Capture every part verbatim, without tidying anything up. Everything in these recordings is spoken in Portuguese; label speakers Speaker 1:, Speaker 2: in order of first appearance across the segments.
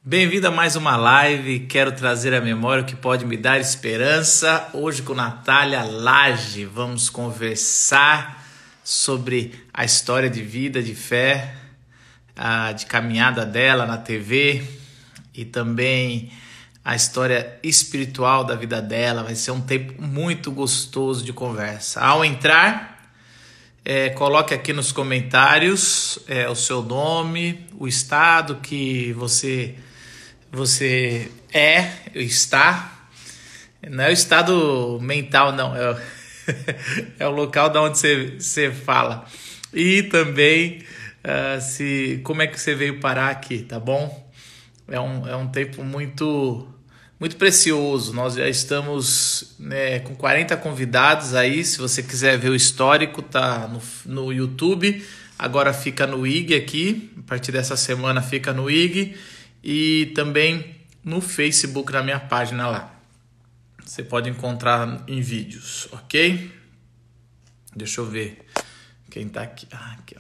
Speaker 1: Bem-vindo a mais uma live. Quero trazer à memória o que pode me dar esperança. Hoje com Natália Lage vamos conversar sobre a história de vida, de fé, a, de caminhada dela na T V e também a história espiritual da vida dela. Vai ser um tempo muito gostoso de conversa. Ao entrar, é, coloque aqui nos comentários é, o seu nome, o estado que você você é, está. Não é o estado mental, não. É o, é o local de onde você, você fala. E também uh, se, como é que você veio parar aqui, tá bom? É um, é um tempo muito, muito precioso. Nós já estamos, né, com quarenta convidados aí. Se você quiser ver o histórico, tá no, no YouTube. Agora fica no I G aqui. A partir dessa semana fica no I G. E também no Facebook, na minha página lá. Você pode encontrar em vídeos, ok? Deixa eu ver quem tá aqui. Ah, aqui, ó.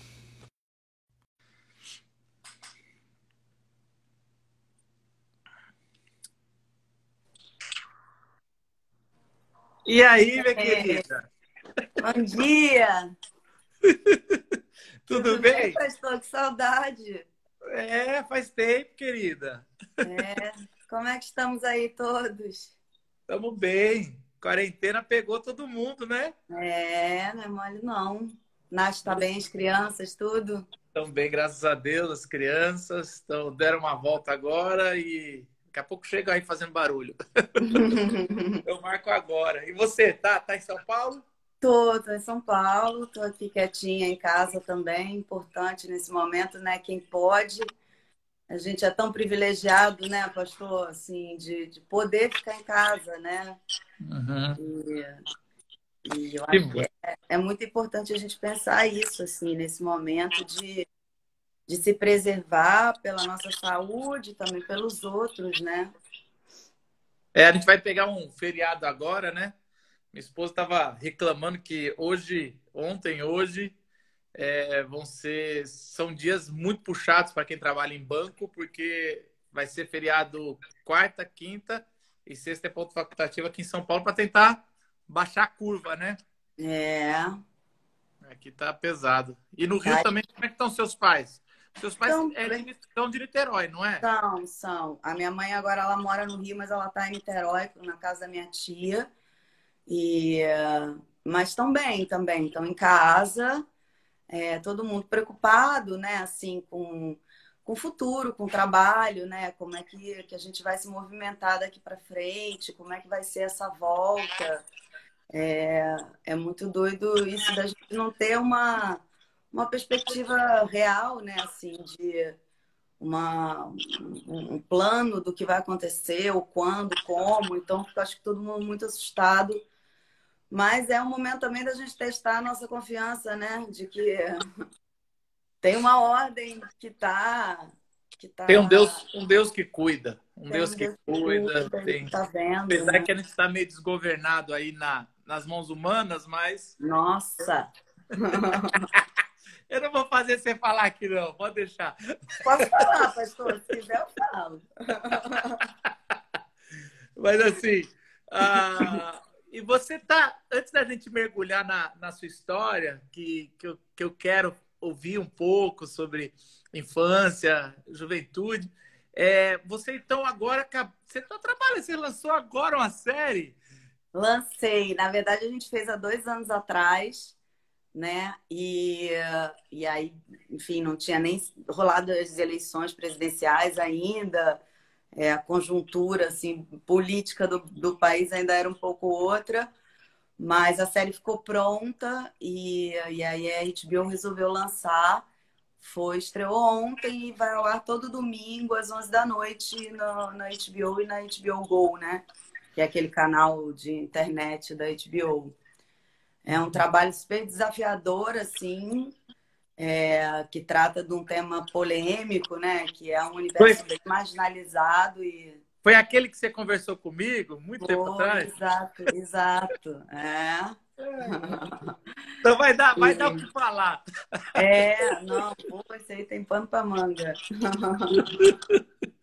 Speaker 1: E aí, minha querida?
Speaker 2: Bom dia!
Speaker 1: Tudo,
Speaker 2: Tudo
Speaker 1: bem?
Speaker 2: bem, pastor? Que saudade!
Speaker 1: É, faz tempo, querida.
Speaker 2: É, como é que estamos aí todos?
Speaker 1: Estamos bem. Quarentena pegou todo mundo, né?
Speaker 2: É, não é mole não. Nath tá bem, as crianças, tudo?
Speaker 1: Estão bem, graças a Deus, as crianças estão, deram uma volta agora e daqui a pouco chega aí fazendo barulho. Eu marco agora. E você, tá? Tá em São Paulo?
Speaker 2: Tô, tô em São Paulo, tô aqui quietinha em casa também. Importante nesse momento, né? Quem pode. A gente é tão privilegiado, né, pastor, assim, de, de poder ficar em casa, né?
Speaker 1: Uhum.
Speaker 2: E, e eu acho que é, é muito importante a gente pensar isso, assim, nesse momento de, de se preservar pela nossa saúde, também pelos outros, né?
Speaker 1: É, a gente vai pegar um feriado agora, né? Minha esposa estava reclamando que hoje, ontem, hoje, é, vão ser, são dias muito puxados para quem trabalha em banco, porque vai ser feriado quarta, quinta e sexta é ponto facultativo aqui em São Paulo para tentar baixar a curva, né?
Speaker 2: É.
Speaker 1: Aqui tá pesado. E no Rio
Speaker 2: Tá.
Speaker 1: também, como é que estão seus pais? Seus pais
Speaker 2: Então,
Speaker 1: é de, são de Niterói, não é?
Speaker 2: são, são. A minha mãe agora ela mora no Rio, mas ela está em Niterói, na casa da minha tia. E, mas estão bem também, estão em casa. É, todo mundo preocupado, né, assim, com, com o futuro, com o trabalho, né, como é que, que a gente vai se movimentar daqui para frente, como é que vai ser essa volta. É, é muito doido isso da gente não ter uma, uma perspectiva real, né, assim, de uma, um, um plano do que vai acontecer, ou quando, como. Então, eu acho que todo mundo muito assustado. Mas é um momento também da gente testar a nossa confiança, né? De que tem uma ordem que tá, que
Speaker 1: Tem um
Speaker 2: tá,
Speaker 1: Deus, um Deus que cuida, um
Speaker 2: tem
Speaker 1: Deus
Speaker 2: um
Speaker 1: que
Speaker 2: Deus que
Speaker 1: cuida.
Speaker 2: cuida,
Speaker 1: Tem,
Speaker 2: que tá vendo,
Speaker 1: apesar
Speaker 2: né?
Speaker 1: que a gente está meio desgovernado aí na, nas mãos humanas, mas
Speaker 2: Nossa!
Speaker 1: eu não vou fazer você falar aqui, não. Pode deixar.
Speaker 2: Posso falar, pastor? Se quiser, eu falo.
Speaker 1: Mas assim, ah, e você tá, antes da gente mergulhar na, na sua história, que, que, eu, que eu quero ouvir um pouco sobre infância, juventude, é, você então agora, você está trabalhando, você lançou agora uma série?
Speaker 2: Lancei. Na verdade, a gente fez há dois anos atrás, né? E, e aí, enfim, não tinha nem rolado as eleições presidenciais ainda. É, a conjuntura assim, política do, do país ainda era um pouco outra, mas a série ficou pronta e, e aí a H B O resolveu lançar. Foi, estreou ontem e vai ao ar todo domingo às onze da noite no, na H B O e na H B O Go, né? Que é aquele canal de internet da H B O. É um trabalho super desafiador, assim, é, que trata de um tema polêmico, né? Que é um
Speaker 1: Foi,
Speaker 2: universo bem marginalizado e
Speaker 1: foi aquele que você conversou comigo muito tempo
Speaker 2: foi,
Speaker 1: atrás?
Speaker 2: exato, exato. É.
Speaker 1: Então vai dar, vai dar o que
Speaker 2: E,
Speaker 1: falar.
Speaker 2: é, não, pô, esse aí tem pano pra manga.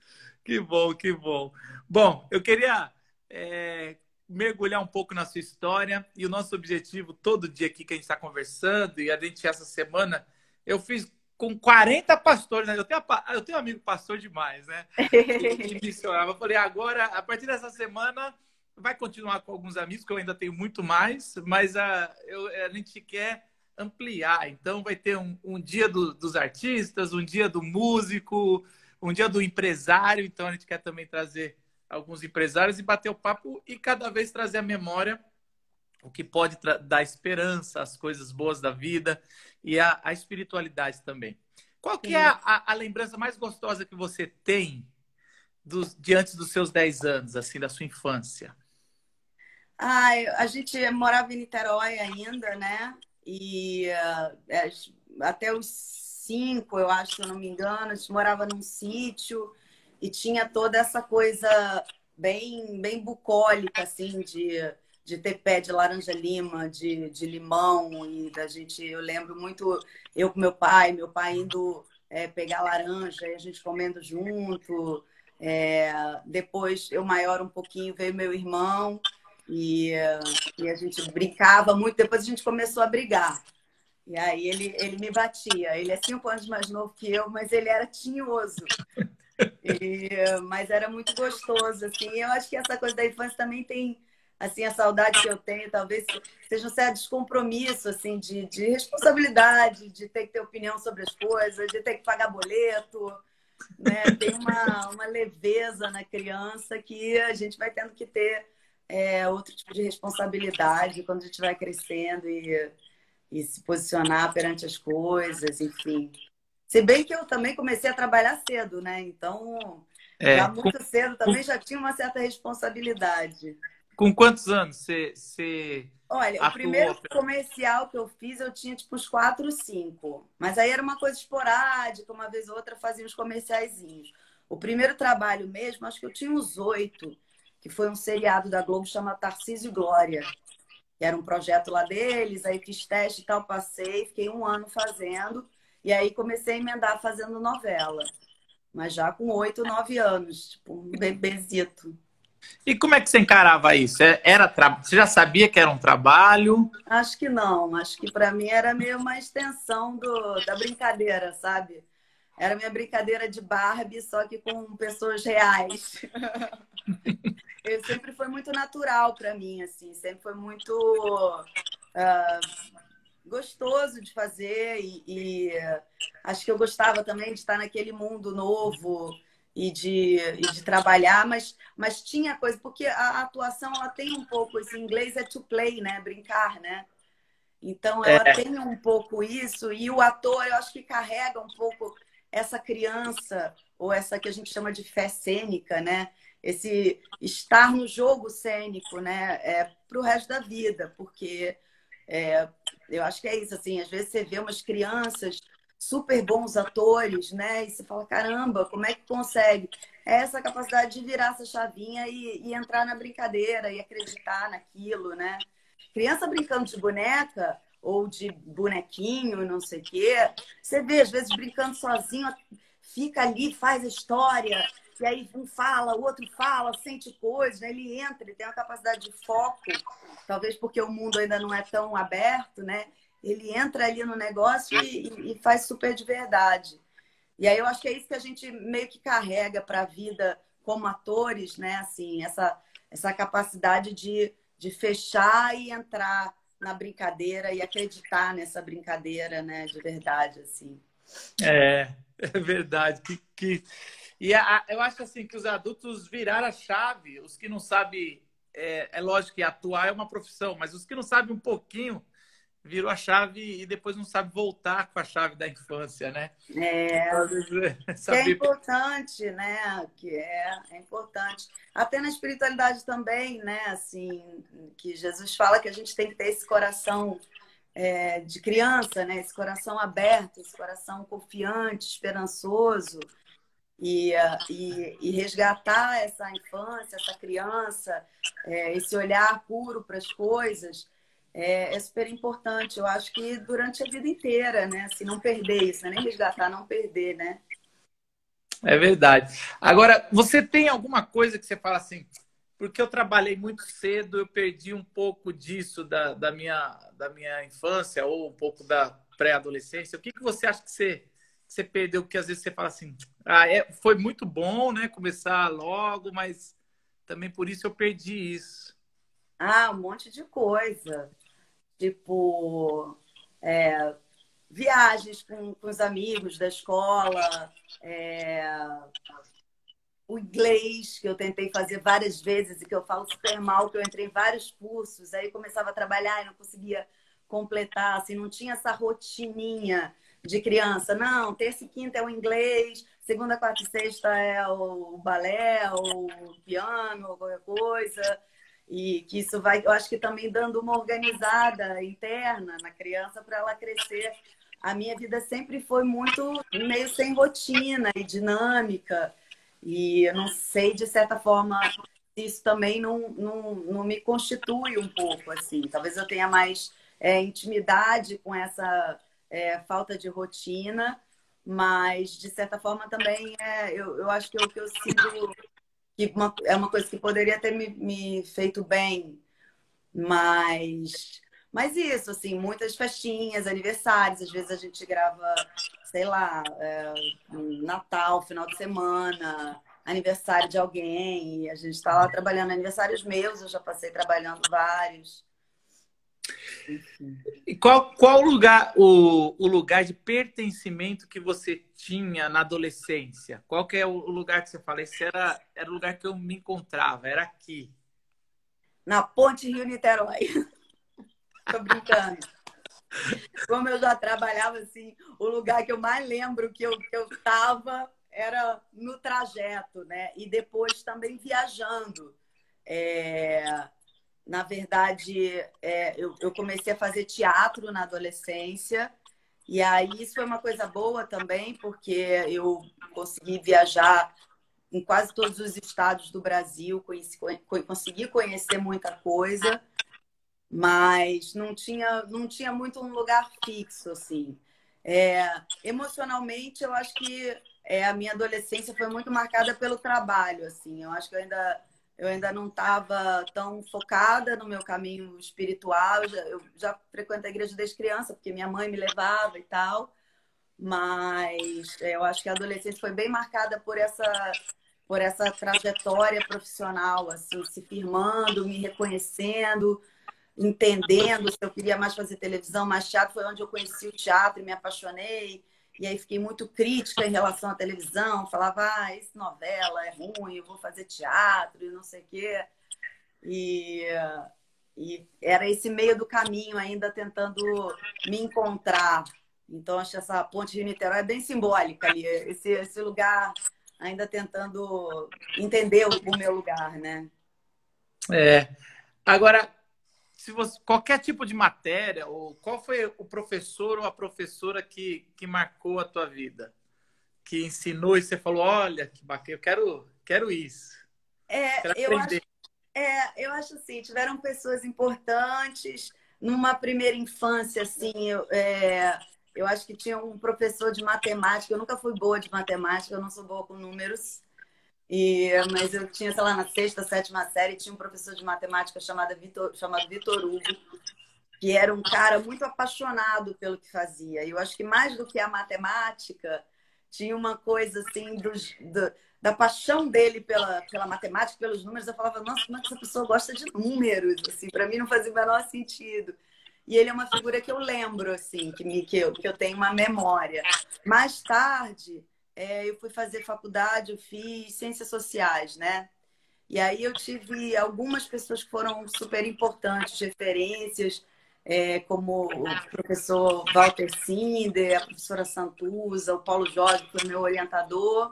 Speaker 1: Que bom, que bom. Bom, eu queria é, mergulhar um pouco na sua história e o nosso objetivo todo dia aqui que a gente está conversando e a gente essa semana eu fiz com quarenta pastores, né? Eu tenho, eu tenho um amigo pastor demais, né? E, e missionário. Eu falei, agora, a partir dessa semana, vai continuar com alguns amigos, que eu ainda tenho muito mais, mas a, eu, a gente quer ampliar. Então, vai ter um, um dia do, dos artistas, um dia do músico, um dia do empresário. Então, a gente quer também trazer alguns empresários e bater o papo e cada vez trazer a memória o que pode dar esperança, as coisas boas da vida e a, a espiritualidade também. Qual que é a, a, a lembrança mais gostosa que você tem dos, diante dos seus dez anos, assim, da sua infância?
Speaker 2: Ah, a gente morava em Niterói ainda, né? E uh, até os cinco, eu acho, se eu não me engano, a gente morava num sítio e tinha toda essa coisa bem, bem bucólica, assim, de, de ter pé de laranja-lima, de, de limão. E da gente, eu lembro muito, eu com meu pai, meu pai indo é, pegar laranja e a gente comendo junto. É, depois, eu maior um pouquinho, veio meu irmão. E, e a gente brincava muito, depois a gente começou a brigar. E aí ele, ele me batia. Ele é cinco anos mais novo que eu, mas ele era tinhoso. E, mas era muito gostoso, assim. Eu acho que essa coisa da infância também tem, assim, a saudade que eu tenho, talvez seja um certo descompromisso, assim, de, de responsabilidade, de ter que ter opinião sobre as coisas, de ter que pagar boleto, né? Tem uma, uma leveza na criança que a gente vai tendo que ter é, outro tipo de responsabilidade quando a gente vai crescendo e, e se posicionar perante as coisas, enfim. Se bem que eu também comecei a trabalhar cedo, né? Então, já
Speaker 1: É, com,
Speaker 2: muito cedo
Speaker 1: com,
Speaker 2: também já tinha uma certa responsabilidade.
Speaker 1: com quantos anos você, você
Speaker 2: Olha, o primeiro
Speaker 1: atuou?
Speaker 2: comercial que eu fiz, eu tinha tipo uns quatro, cinco. Mas aí era uma coisa esporádica, uma vez ou outra fazia uns comerciaizinhos. O primeiro trabalho mesmo, acho que eu tinha uns oito, que foi um seriado da Globo chamado Tarcísio e Glória. Que era um projeto lá deles, aí fiz teste e tal, passei, fiquei um ano fazendo. E aí comecei a emendar fazendo novela. Mas já com oito, nove anos, tipo um bebezito.
Speaker 1: E como é que você encarava isso? É- Era tra... Você já sabia que era um trabalho?
Speaker 2: Acho que não, acho que para mim era meio uma extensão do, da brincadeira, sabe? Era minha brincadeira de Barbie, só que com pessoas reais. Eu sempre foi muito natural para mim, assim, sempre foi muito uh, gostoso de fazer e, e acho que eu gostava também de estar naquele mundo novo e de, e de trabalhar, mas, mas tinha coisa, porque a atuação ela tem um pouco, esse inglês é to play, né? Brincar, né? Então, ela
Speaker 1: É,
Speaker 2: tem um pouco isso, e o ator, eu acho que carrega um pouco essa criança, ou essa que a gente chama de fé cênica, né? Esse estar no jogo cênico, né? É, para o resto da vida, porque é, eu acho que é isso, assim, às vezes você vê umas crianças super bons atores, né? E você fala, caramba, como é que consegue? É essa capacidade de virar essa chavinha e, e entrar na brincadeira e acreditar naquilo, né? Criança brincando de boneca ou de bonequinho, não sei o quê. Você vê, às vezes, brincando sozinho, fica ali, faz a história, e aí um fala, o outro fala, sente coisas, né? Ele entra, ele tem uma capacidade de foco, talvez porque o mundo ainda não é tão aberto, né? Ele entra ali no negócio e, e faz super de verdade. E aí eu acho que é isso que a gente meio que carrega para a vida como atores, né? Assim, essa, essa capacidade de, de fechar e entrar na brincadeira e acreditar nessa brincadeira, né? De verdade, assim.
Speaker 1: é, é verdade. Que, que... E a, eu acho assim que os adultos viraram a chave. Os que não sabem, é, é lógico que atuar é uma profissão, mas os que não sabem um pouquinho virou a chave e depois não sabe voltar com a chave da infância, né?
Speaker 2: É,
Speaker 1: Então, às vezes, é
Speaker 2: que é
Speaker 1: saber.
Speaker 2: importante, né? Que é, é importante. Até na espiritualidade também, né? Assim, que Jesus fala que a gente tem que ter esse coração é, de criança, né? Esse coração aberto, esse coração confiante, esperançoso. E, e, e resgatar essa infância, essa criança, é, esse olhar puro para as coisas, é, é super importante. Eu acho que durante a vida inteira, né? Se não perder isso, né? Nem resgatar, não perder, né?
Speaker 1: É verdade. Agora, você tem alguma coisa que você fala assim, porque eu trabalhei muito cedo, eu perdi um pouco disso da, da minha, da minha infância ou um pouco da pré-adolescência. O que, que você acha que você, que você perdeu? Que às vezes você fala assim, ah, é, foi muito bom, né, começar logo, mas também por isso eu perdi isso.
Speaker 2: Ah, um monte de coisa. Tipo, é, viagens com, com os amigos da escola, é, o inglês, que eu tentei fazer várias vezes e que eu falo super mal, que eu entrei em vários cursos, aí começava a trabalhar e não conseguia completar, assim, não tinha essa rotininha de criança. Não, terça e quinta é o inglês, segunda, quarta e sexta é o balé, ou o piano, ou qualquer coisa. E que isso vai, eu acho que também dando uma organizada interna na criança para ela crescer. A minha vida sempre foi muito meio sem rotina e dinâmica. E eu não sei, de certa forma, se isso também não, não, não me constitui um pouco, assim. Talvez eu tenha mais é, intimidade com essa é, falta de rotina, mas, de certa forma, também é, eu, eu acho que é o que eu sinto que uma, é uma coisa que poderia ter me, me feito bem, mas, mas isso, assim, muitas festinhas, aniversários, às vezes a gente grava, sei lá, é, Natal, final de semana, aniversário de alguém, e a gente está lá trabalhando aniversários meus, eu já passei trabalhando vários. Enfim.
Speaker 1: E qual, qual lugar, o, o lugar de pertencimento que você tinha na adolescência? Qual que é o lugar que você fala? Esse era, era o lugar que eu me encontrava, era aqui.
Speaker 2: Na Ponte Rio-Niterói. Tô brincando. Como eu já trabalhava assim, o lugar que eu mais lembro que eu que eu estava era no trajeto, né? E depois também viajando. É, na verdade, é, eu, eu comecei a fazer teatro na adolescência, e aí isso foi uma coisa boa também, porque eu consegui viajar em quase todos os estados do Brasil, conheci, consegui conhecer muita coisa, mas não tinha, não tinha muito um lugar fixo, assim. É, emocionalmente, eu acho que é, a minha adolescência foi muito marcada pelo trabalho, assim. Eu acho que eu ainda, eu ainda não estava tão focada no meu caminho espiritual. Eu já, eu já frequento a igreja desde criança, porque minha mãe me levava e tal. Mas é, eu acho que a adolescência foi bem marcada por essa, por essa trajetória profissional, assim, se firmando, me reconhecendo, entendendo se eu queria mais fazer televisão, mais teatro. Foi onde eu conheci o teatro e me apaixonei. E aí fiquei muito crítica em relação à televisão. Falava, ah, esse novela é ruim, eu vou fazer teatro e não sei o quê. E, e era esse meio do caminho ainda tentando me encontrar. Então, acho que essa ponte de Niterói é bem simbólica ali. Esse, esse lugar ainda tentando entender o, o meu lugar, né?
Speaker 1: É. Agora, se você, qualquer tipo de matéria, ou qual foi o professor ou a professora que, que marcou a tua vida? Que ensinou e você falou, olha, que bacana, eu quero, quero isso.
Speaker 2: É,
Speaker 1: Quero
Speaker 2: eu acho
Speaker 1: aprender.
Speaker 2: É, eu acho assim, tiveram pessoas importantes. Numa primeira infância, assim, eu, é, eu acho que tinha um professor de matemática. Eu nunca fui boa de matemática, eu não sou boa com números. E, mas eu tinha, sei lá, na sexta, sétima série, tinha um professor de matemática chamado Vitor, chamado Vitor Hugo, que era um cara muito apaixonado pelo que fazia. E eu acho que mais do que a matemática, tinha uma coisa assim dos, do, da paixão dele pela, pela matemática, pelos números. Eu falava, nossa, como é que essa pessoa gosta de números? Assim, para mim não fazia o menor sentido. E ele é uma figura que eu lembro, assim, que, me, que, eu, que eu tenho uma memória. Mais tarde, é, eu fui fazer faculdade, eu fiz ciências sociais, né? E aí eu tive algumas pessoas que foram super importantes, referências, é, como o professor Walter Sinder, a professora Santuza, o Paulo Jorge, que foi meu orientador,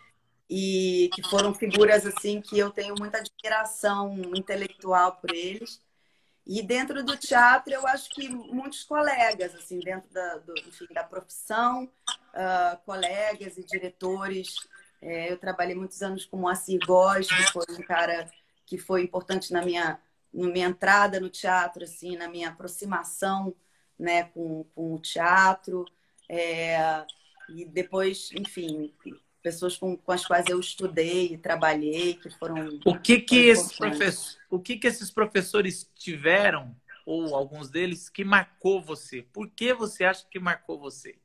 Speaker 2: e que foram figuras assim que eu tenho muita admiração intelectual por eles. E dentro do teatro, eu acho que muitos colegas, assim, dentro da, do, enfim, da profissão, uh, colegas e diretores. É, eu trabalhei muitos anos com o Moacir Góes, que foi um cara que foi importante na minha, na minha entrada no teatro, assim, na minha aproximação, né, com, com o teatro. É, e depois, enfim, pessoas com, com as quais eu estudei e trabalhei, que foram,
Speaker 1: O que que
Speaker 2: foram
Speaker 1: esses
Speaker 2: importantes.
Speaker 1: professores, o que que esses professores tiveram, ou alguns deles, que marcou você? Por que você acha que marcou você?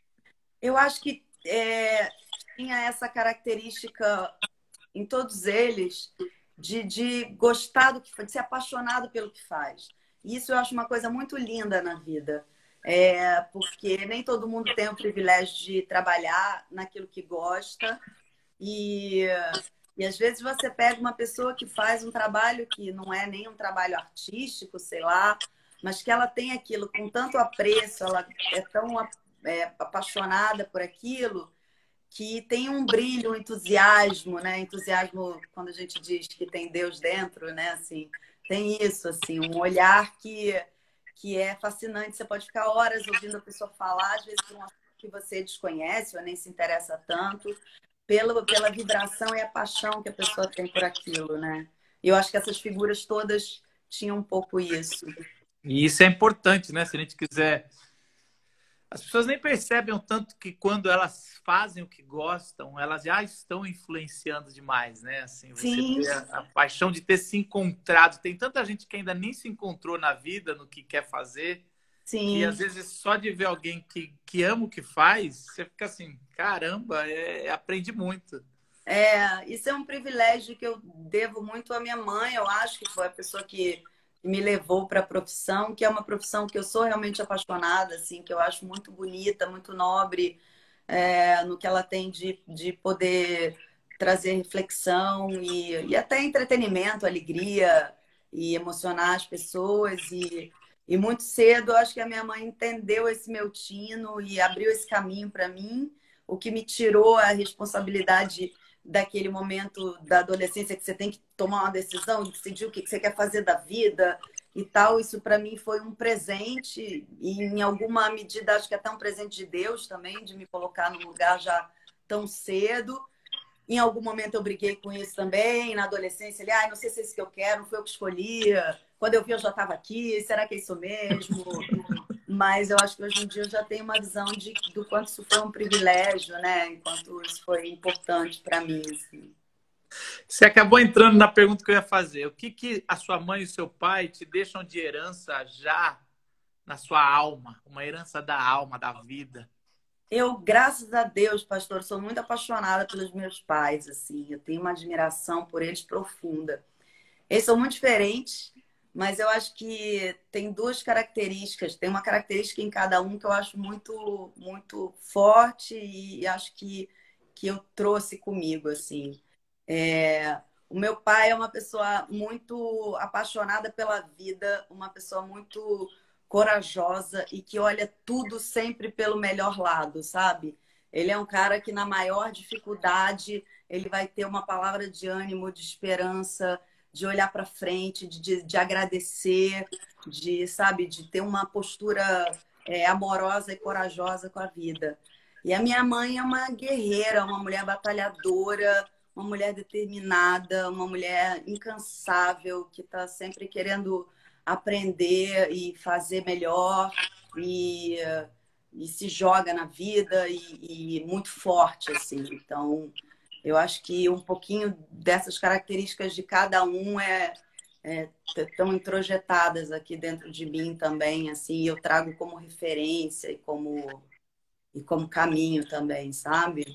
Speaker 2: Eu acho que é, tinha essa característica em todos eles de, de gostar do que faz, de ser apaixonado pelo que faz. E isso eu acho uma coisa muito linda na vida. É, porque nem todo mundo tem o privilégio de trabalhar naquilo que gosta. E, e às vezes você pega uma pessoa que faz um trabalho que não é nem um trabalho artístico, sei lá, mas que ela tem aquilo com tanto apreço, ela é tão é, apaixonada por aquilo, que tem um brilho, um entusiasmo, né? Entusiasmo quando a gente diz que tem Deus dentro, né? Assim, tem isso, assim, um olhar que, que é fascinante. Você pode ficar horas ouvindo a pessoa falar, às vezes por um assunto que você desconhece ou nem se interessa tanto, pela, pela vibração e a paixão que a pessoa tem por aquilo, né? E eu acho que essas figuras todas tinham um pouco isso.
Speaker 1: E isso é importante, né? Se a gente quiser. As pessoas nem percebem o tanto que quando elas fazem o que gostam, elas já estão influenciando demais, né? Assim, você
Speaker 2: Sim,
Speaker 1: ter a, a paixão de ter se encontrado. Tem tanta gente que ainda nem se encontrou na vida, no que quer fazer, que às
Speaker 2: sim.
Speaker 1: vezes só de ver alguém que, que ama o que faz, você fica assim, caramba, é, aprendi muito.
Speaker 2: É, isso é um privilégio que eu devo muito à minha mãe. Eu acho que foi a pessoa que me levou para a profissão, que é uma profissão que eu sou realmente apaixonada, assim, que eu acho muito bonita, muito nobre, é, no que ela tem de, de poder trazer reflexão e, e até entretenimento, alegria e emocionar as pessoas. E, e muito cedo, eu acho que a minha mãe entendeu esse meu tino e abriu esse caminho para mim, o que me tirou a responsabilidade daquele momento da adolescência que você tem que tomar uma decisão, decidir o que você quer fazer da vida e tal. Isso para mim foi um presente e em alguma medida acho que é até um presente de Deus também, de me colocar num lugar já tão cedo. Em algum momento eu briguei com isso também, na adolescência, ele, ah, não sei se é isso que eu quero, não foi eu que escolhi. Quando eu vi eu já estava aqui, será que é isso mesmo? Mas eu acho que hoje em dia eu já tenho uma visão de, do quanto isso foi um privilégio, né? Enquanto isso foi importante para mim, assim.
Speaker 1: Você acabou entrando na pergunta que eu ia fazer. O que, que a sua mãe e o seu pai te deixam de herança já na sua alma? Uma herança da alma, da vida.
Speaker 2: Eu, graças a Deus, pastor, sou muito apaixonada pelos meus pais, assim. Eu tenho uma admiração por eles profunda. Eles são muito diferentes, mas eu acho que tem duas características. Tem uma característica em cada um que eu acho muito, muito forte e acho que, que eu trouxe comigo, assim. É, o meu pai é uma pessoa muito apaixonada pela vida, uma pessoa muito corajosa e que olha tudo sempre pelo melhor lado, sabe? Ele é um cara que na maior dificuldade ele vai ter uma palavra de ânimo, de esperança, de olhar para frente, de, de, de agradecer, de, sabe, de ter uma postura é, amorosa e corajosa com a vida. E a minha mãe é uma guerreira, uma mulher batalhadora, uma mulher determinada, uma mulher incansável, que está sempre querendo aprender e fazer melhor e, e se joga na vida e, e muito forte, assim. Então, eu acho que um pouquinho dessas características de cada um é, é tão introjetadas aqui dentro de mim também, assim, eu trago como referência e como, e como caminho também, sabe?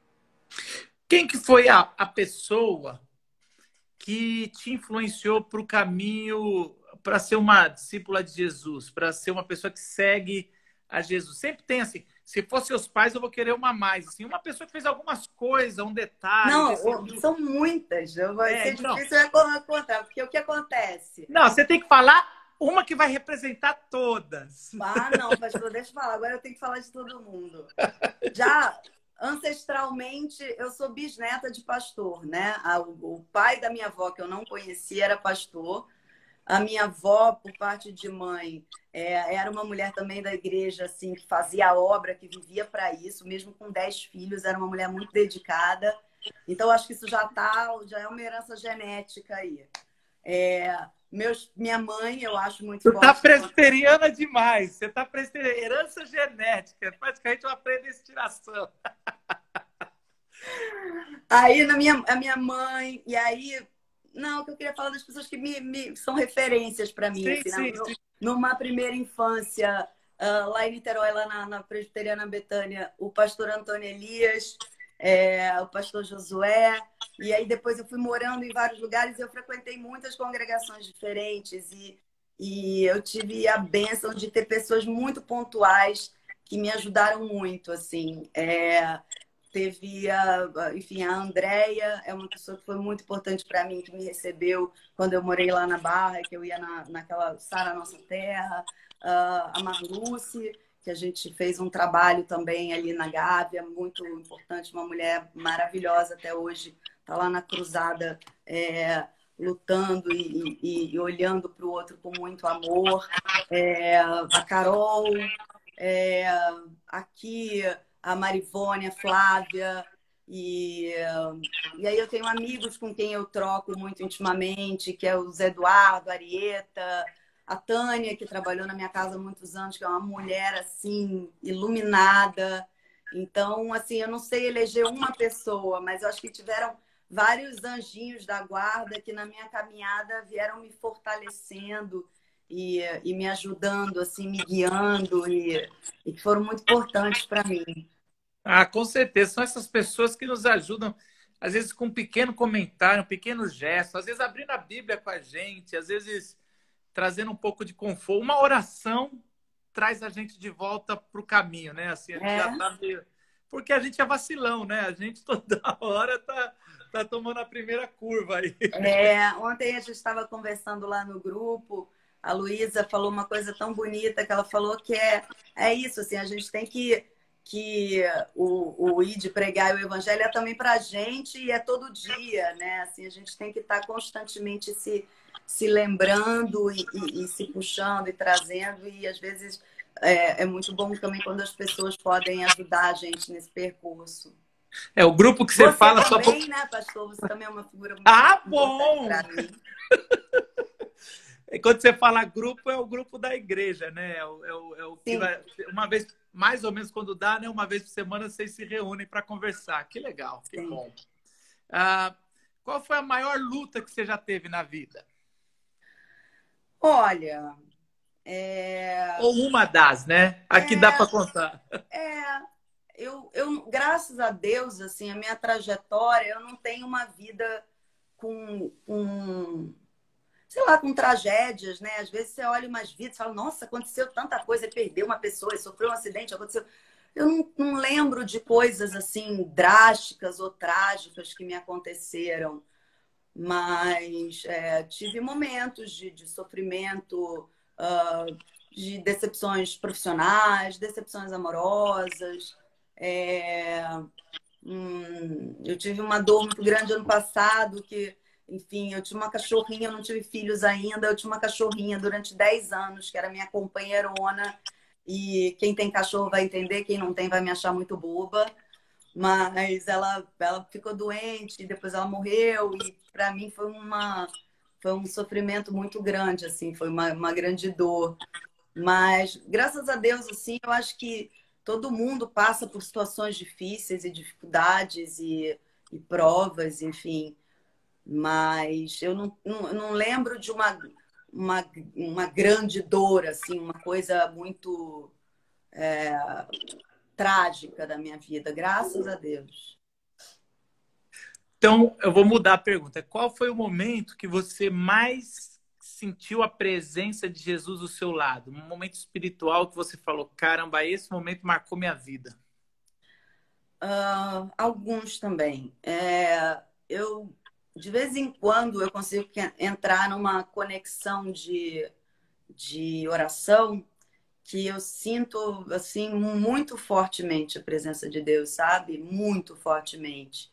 Speaker 1: Quem que foi a, a pessoa que te influenciou para o caminho, para ser uma discípula de Jesus, para ser uma pessoa que segue a Jesus? Sempre tem assim, se for seus pais, eu vou querer uma mais. Assim, uma pessoa que fez algumas coisas, um detalhe,
Speaker 2: Não,
Speaker 1: decidiu.
Speaker 2: são muitas. Vai
Speaker 1: É,
Speaker 2: ser
Speaker 1: então.
Speaker 2: difícil eu contar, porque o que acontece?
Speaker 1: Não, você tem que falar uma que vai representar todas.
Speaker 2: Ah, não, pastor, deixa eu falar. Agora eu tenho que falar de todo mundo. Já ancestralmente, eu sou bisneta de pastor, né? O pai da minha avó, que eu não conhecia, era pastor. A minha avó, por parte de mãe, é, era uma mulher também da igreja, assim, que fazia a obra, que vivia para isso, mesmo com dez filhos, era uma mulher muito dedicada. Então, acho que isso já tá, já é uma herança genética aí. É, meus, minha mãe, eu acho muito
Speaker 1: Tu tá
Speaker 2: forte.
Speaker 1: presbiteriana demais. Você tá presbiteriana. Herança genética. É praticamente uma predestinação.
Speaker 2: Aí na minha, a minha mãe, e aí, não, o que eu queria falar das pessoas que me, me- são referências para mim,
Speaker 1: Sim,
Speaker 2: assim, na-
Speaker 1: sim,
Speaker 2: no-
Speaker 1: sim.
Speaker 2: numa primeira infância, ah, lá em Niterói, lá na, na Presbiteriana Betânia, o pastor Antônio Elias, é, o pastor Josué, e aí depois eu fui morando em vários lugares e eu frequentei muitas congregações diferentes e, e eu tive a bênção de ter pessoas muito pontuais que me ajudaram muito, assim, é, teve a, enfim, a Andrea é uma pessoa que foi muito importante para mim, que me recebeu quando eu morei lá na Barra, que eu ia na, naquela Sara Nossa Terra, uh, a Marluce, que a gente fez um trabalho também ali na Gávea, muito importante, uma mulher maravilhosa até hoje, está lá na cruzada, é, lutando e, e, e olhando para o outro com muito amor. É, a Carol, é, aqui a Marivone, a Flávia, e, e aí eu tenho amigos com quem eu troco muito intimamente, que é o Zé Eduardo, a Arieta, a Tânia, que trabalhou na minha casa há muitos anos, que é uma mulher assim, iluminada. Então, assim, eu não sei eleger uma pessoa, mas eu acho que tiveram vários anjinhos da guarda que na minha caminhada vieram me fortalecendo e, e me ajudando, assim, me guiando e, e que foram muito importantes para mim.
Speaker 1: Ah, com certeza. São essas pessoas que nos ajudam, às vezes com um pequeno comentário, um pequeno gesto, às vezes abrindo a Bíblia com a gente, às vezes trazendo um pouco de conforto. Uma oração traz a gente de volta para o caminho, né? Assim, a gente já
Speaker 2: É,
Speaker 1: está meio. Porque a gente é vacilão, né? A gente toda hora tá, tá tomando a primeira curva aí.
Speaker 2: é, ontem a gente estava conversando lá no grupo, a Luísa falou uma coisa tão bonita que ela falou que é, é isso, assim, a gente tem que, que o, o ir de pregar o evangelho é também para a gente e é todo dia, né? Assim, a gente tem que estar constantemente se, se lembrando e, e, e se puxando e trazendo, e às vezes é, é muito bom também quando as pessoas podem ajudar a gente nesse percurso.
Speaker 1: É o grupo que você
Speaker 2: Você
Speaker 1: fala só.
Speaker 2: também, né, pastor? Você também é uma figura muito
Speaker 1: Ah,
Speaker 2: importante para
Speaker 1: bom!
Speaker 2: mim.
Speaker 1: E quando você fala grupo, é o grupo da igreja, né? É o, é o, é o que
Speaker 2: Sim.
Speaker 1: vai. Uma vez, mais ou menos quando dá, né? Uma vez por semana vocês se reúnem para conversar. Que legal, que
Speaker 2: Sim.
Speaker 1: bom. Ah, qual foi a maior luta que você já teve na vida?
Speaker 2: Olha, é,
Speaker 1: Ou uma das, né? Aqui dá para
Speaker 2: é,
Speaker 1: contar.
Speaker 2: é, eu, eu, graças a Deus, assim, a minha trajetória, eu não tenho uma vida com, com, sei lá, com tragédias, né? Às vezes você olha umas vidas e fala, nossa, aconteceu tanta coisa, perdeu uma pessoa, sofreu um acidente, aconteceu. Eu não, não lembro de coisas assim drásticas ou trágicas que me aconteceram. Mas é, tive momentos de, de sofrimento, uh, de decepções profissionais, decepções amorosas. É, hum, eu tive uma dor muito grande ano passado, que, enfim, eu tinha uma cachorrinha, eu não tive filhos ainda, eu tinha uma cachorrinha durante dez anos, que era minha companheirona, e quem tem cachorro vai entender, quem não tem vai me achar muito boba. Mas ela, ela ficou doente, e depois ela morreu, e para mim foi uma foi um sofrimento muito grande, assim, foi uma, uma grande dor. Mas graças a Deus, assim, eu acho que todo mundo passa por situações difíceis e dificuldades e, e provas, enfim. Mas eu não, não, não lembro de uma, uma, uma grande dor, assim, uma coisa muito trágica da minha vida, graças a Deus.
Speaker 1: Então, eu vou mudar a pergunta. Qual foi o momento que você mais sentiu a presença de Jesus do seu lado? Um momento espiritual que você falou: caramba, esse momento marcou minha vida.
Speaker 2: Ah, alguns também. É, eu, de vez em quando, eu consigo que- entrar numa conexão de, de oração que eu sinto, assim, muito fortemente a presença de Deus, sabe? Muito fortemente.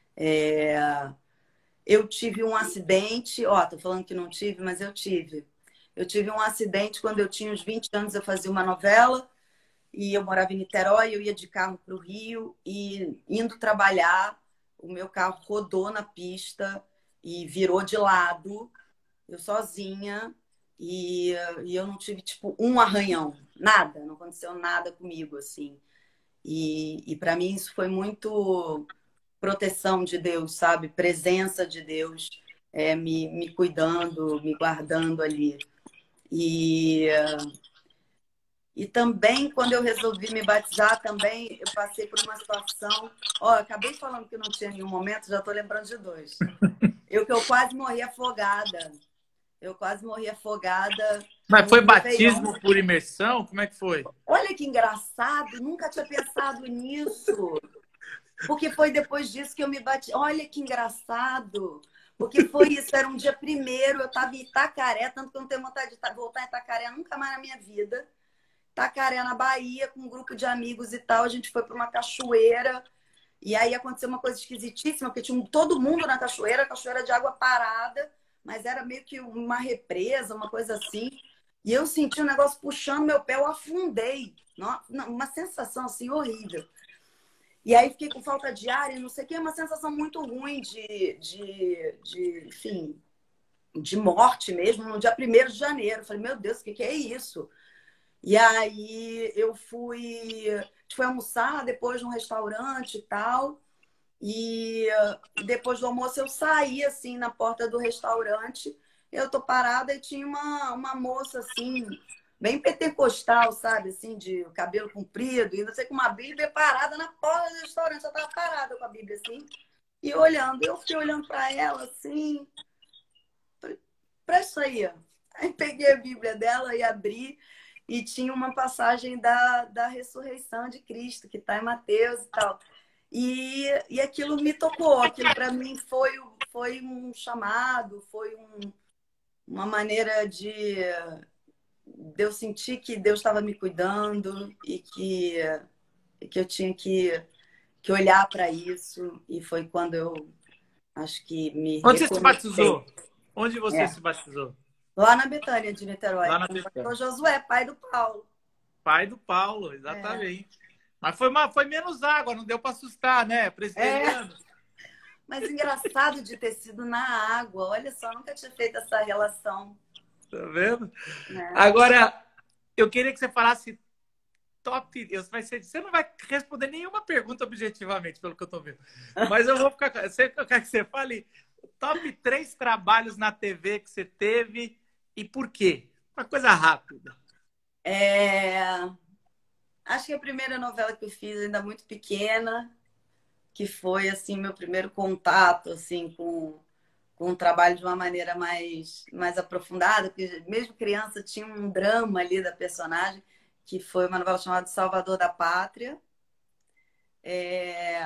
Speaker 2: Eu tive um acidente, ó, tô falando que não tive, mas eu tive. Eu tive um acidente quando eu tinha uns vinte anos, eu fazia uma novela e eu morava em Niterói, eu ia de carro para o Rio e indo trabalhar, o meu carro rodou na pista e virou de lado, eu sozinha, e, e eu não tive, tipo, um arranhão, nada, não aconteceu nada comigo, assim. E, e para mim isso foi muito, proteção de Deus, sabe? Presença de Deus, é, me, me cuidando, me guardando ali. E, e também, quando eu resolvi me batizar, também eu passei por uma situação. Ó, eu acabei falando que não tinha nenhum momento, já estou lembrando de dois. Eu que eu quase morri afogada. Eu quase morri afogada
Speaker 1: Mas
Speaker 2: no
Speaker 1: foi
Speaker 2: Réveillon.
Speaker 1: batismo por imersão? Como é que foi?
Speaker 2: Olha que engraçado, nunca tinha pensado nisso. Porque foi depois disso que eu me bati. Olha que engraçado. Porque foi isso, era um dia primeiro, eu estava em Itacaré, tanto que eu não tenho vontade de voltar em Itacaré nunca mais na minha vida. Itacaré, na Bahia, com um grupo de amigos e tal. A gente foi para uma cachoeira. E aí aconteceu uma coisa esquisitíssima, porque tinha todo mundo na cachoeira, cachoeira de água parada, mas era meio que uma represa, uma coisa assim. E eu senti um negócio puxando meu pé, eu afundei. Uma sensação assim horrível. E aí fiquei com falta de ar e não sei o que, é uma sensação muito ruim de, de, de, enfim, de morte mesmo, no dia primeiro de janeiro. Eu falei, meu Deus, o que, que é isso? E aí eu fui, a gente foi almoçar depois num restaurante e tal. E depois do almoço eu saí assim na porta do restaurante. Eu tô parada e tinha uma, uma moça assim, bem pentecostal, sabe? Assim, de cabelo comprido, e não sei, com uma Bíblia parada na porta do restaurante. Eu tava parada com a Bíblia assim, e olhando. Eu fiquei olhando para ela assim, para isso aí. Aí peguei a Bíblia dela e abri, e tinha uma passagem da, da ressurreição de Cristo, que está em Mateus e tal. E, e aquilo me tocou, aquilo para mim foi, foi um chamado, foi um, uma maneira de, de eu sentir que Deus estava me cuidando e que, e que eu tinha que, que olhar para isso. E foi quando eu acho que me
Speaker 1: Onde você se
Speaker 2: reconectei.
Speaker 1: batizou? Onde você
Speaker 2: É.
Speaker 1: se batizou?
Speaker 2: Lá na Betânia de Niterói,
Speaker 1: Lá na
Speaker 2: com o
Speaker 1: Betânia.
Speaker 2: pastor Josué, pai do Paulo.
Speaker 1: Pai do Paulo,
Speaker 2: É.
Speaker 1: exatamente. Mas foi, uma, foi menos água, não deu para assustar, né?
Speaker 2: É.
Speaker 1: Presbiteriano.
Speaker 2: Mas engraçado de ter sido na água. Olha só, nunca tinha feito essa relação.
Speaker 1: Tá vendo?
Speaker 2: Né?
Speaker 1: Agora, eu queria que você falasse top. Eu, vai ser, você não vai responder nenhuma pergunta objetivamente, pelo que eu tô vendo. Mas eu vou ficar. Eu quero que você fale top três trabalhos na T V que você teve e por quê? Uma coisa rápida.
Speaker 2: É... Acho que a primeira novela que eu fiz, ainda muito pequena, que foi assim meu primeiro contato assim com, com o trabalho de uma maneira mais, mais aprofundada, porque mesmo criança tinha um drama ali da personagem, que foi uma novela chamada Salvador da Pátria. É...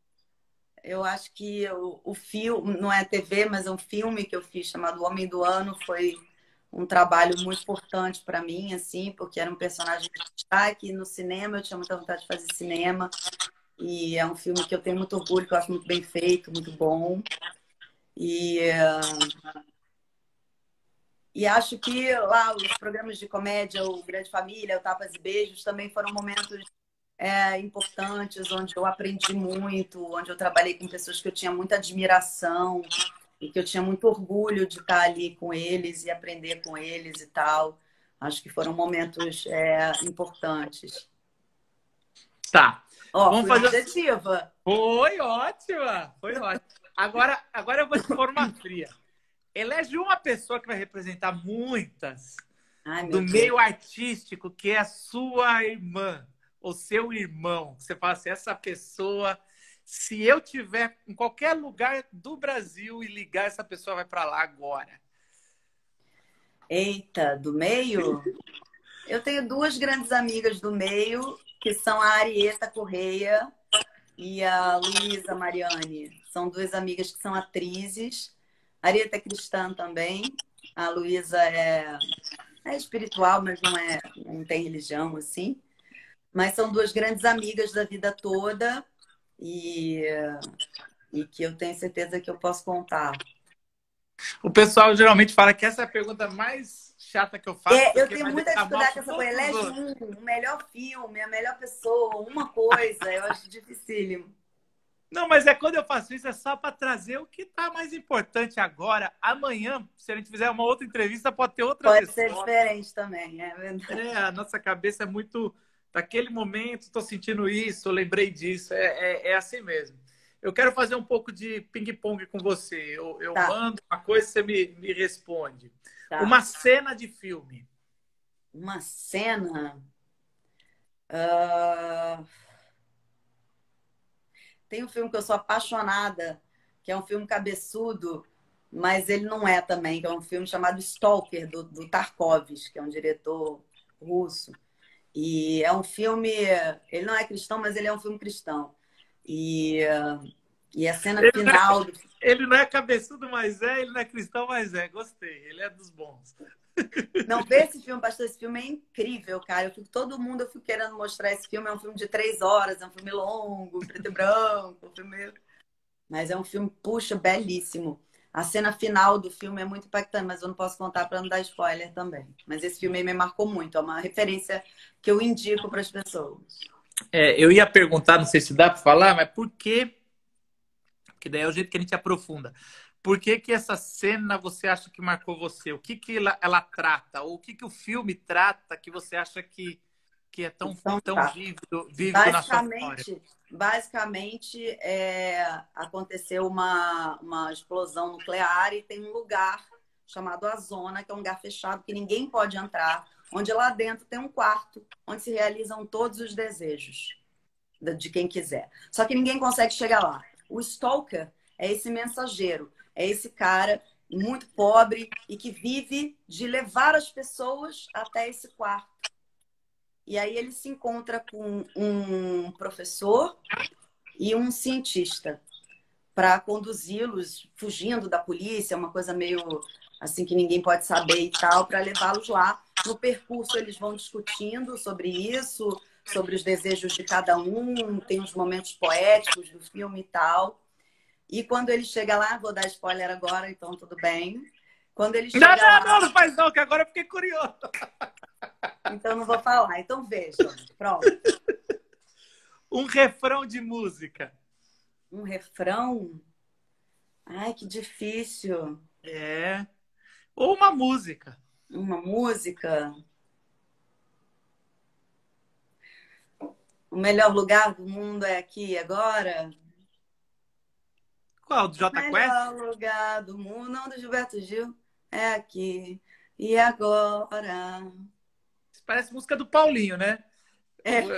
Speaker 2: Eu acho que o, o filme, não é T V, mas é um filme que eu fiz chamado O Homem do Ano, foi um trabalho muito importante para mim, assim, porque era um personagem de destaque no cinema, eu tinha muita vontade de fazer cinema, e é um filme que eu tenho muito orgulho, que eu acho muito bem feito, muito bom. E, e acho que lá os programas de comédia, o Grande Família, o Tapas e Beijos, também foram momentos é, importantes, onde eu aprendi muito, onde eu trabalhei com pessoas que eu tinha muita admiração e que eu tinha muito orgulho de estar ali com eles e aprender com eles e tal. Acho que foram momentos é, importantes.
Speaker 1: Tá.
Speaker 2: Ó,
Speaker 1: Vamos
Speaker 2: fui
Speaker 1: fazer.
Speaker 2: objetiva.
Speaker 1: Foi ótima. Foi ótima. Agora, agora eu vou te pôr uma fria. Elege uma pessoa que vai representar muitas
Speaker 2: Ai,
Speaker 1: do
Speaker 2: meu Deus.
Speaker 1: meio artístico, que é a sua irmã, ou seu irmão. Você fala assim, essa pessoa, se eu tiver em qualquer lugar do Brasil e ligar, essa pessoa vai para lá agora.
Speaker 2: Eita, do meio? Eu tenho duas grandes amigas do meio, que são a Arieta Correia e a Luísa Mariani. São duas amigas que são atrizes. A Arieta é cristã também. A Luísa é, é espiritual, mas não, é, não tem religião, assim. Mas são duas grandes amigas da vida toda e, e que eu tenho certeza que eu posso contar.
Speaker 1: O pessoal geralmente fala que essa é a pergunta mais chata que eu faço.
Speaker 2: É, eu tenho muita dificuldade com essa coisa. Elege um, o melhor filme, a melhor pessoa, uma coisa. Eu acho dificílimo.
Speaker 1: Não, mas é quando eu faço isso, é só para trazer o que está mais importante agora. Amanhã, se a gente fizer uma outra entrevista, pode ter outra
Speaker 2: Pode
Speaker 1: pessoa.
Speaker 2: ser diferente também, é verdade.
Speaker 1: É, a nossa cabeça é muito... Daquele momento, estou sentindo isso, eu lembrei disso. É, é, é assim mesmo. Eu quero fazer um pouco de ping-pong com você. Eu, eu
Speaker 2: Tá,
Speaker 1: mando uma coisa e você me, me responde.
Speaker 2: tá.
Speaker 1: Uma cena de filme.
Speaker 2: Uma cena. ah, Tem um filme que eu sou apaixonada, que é um filme cabeçudo, mas ele não é também, que é um filme chamado Stalker, do, do Tarkovsky, que é um diretor russo. E é um filme. Ele não é cristão, mas ele é um filme cristão. E, e a cena
Speaker 1: Ele não é,
Speaker 2: final do
Speaker 1: ele não é cabeçudo, mas é. Ele não é cristão, mas é. Gostei. Ele é dos bons.
Speaker 2: Não, vê esse filme, pastor. Esse filme é incrível, cara. Eu fico, todo mundo, eu fico querendo mostrar esse filme. É um filme de três horas, é um filme longo, preto e branco, um filme... mas é um filme, puxa, belíssimo. A cena final do filme é muito impactante, mas eu não posso contar para não dar spoiler também. Mas esse filme aí me marcou muito. É uma referência que eu indico para as pessoas.
Speaker 1: É, eu ia perguntar, não sei se dá para falar, mas por que? Porque daí é o jeito que a gente aprofunda. Por que que essa cena você acha que marcou você? O que que ela, ela trata? Ou o que que o filme trata que você acha que, que é tão,
Speaker 2: Então,
Speaker 1: tão
Speaker 2: tá.
Speaker 1: vívido, vívido na sua memória?
Speaker 2: Basicamente, basicamente é, aconteceu uma, uma explosão nuclear e tem um lugar chamado a Zona, que é um lugar fechado que ninguém pode entrar, onde lá dentro tem um quarto onde se realizam todos os desejos de de quem quiser. Só que ninguém consegue chegar lá. O stalker é esse mensageiro, é esse cara muito pobre e que vive de levar as pessoas até esse quarto. E aí ele se encontra com um professor e um cientista para conduzi-los, fugindo da polícia, uma coisa meio assim que ninguém pode saber e tal, para levá-los lá. No percurso eles vão discutindo sobre isso, sobre os desejos de cada um, tem uns momentos poéticos do filme e tal. E quando ele chega lá, vou dar spoiler agora, então tudo bem. Quando ele
Speaker 1: Não,
Speaker 2: chega
Speaker 1: não, não,
Speaker 2: lá,
Speaker 1: não faz não, que agora eu fiquei curioso.
Speaker 2: então não vou falar. Então vejam, pronto.
Speaker 1: Um refrão de música.
Speaker 2: Um refrão. Ai, que difícil.
Speaker 1: É. Ou uma música.
Speaker 2: Uma música. O melhor lugar do mundo é aqui e agora.
Speaker 1: Qual? Do
Speaker 2: O
Speaker 1: Jota Quest?
Speaker 2: melhor lugar do mundo, não do Gilberto Gil, é aqui e agora.
Speaker 1: Isso parece música do Paulinho, né?
Speaker 2: É.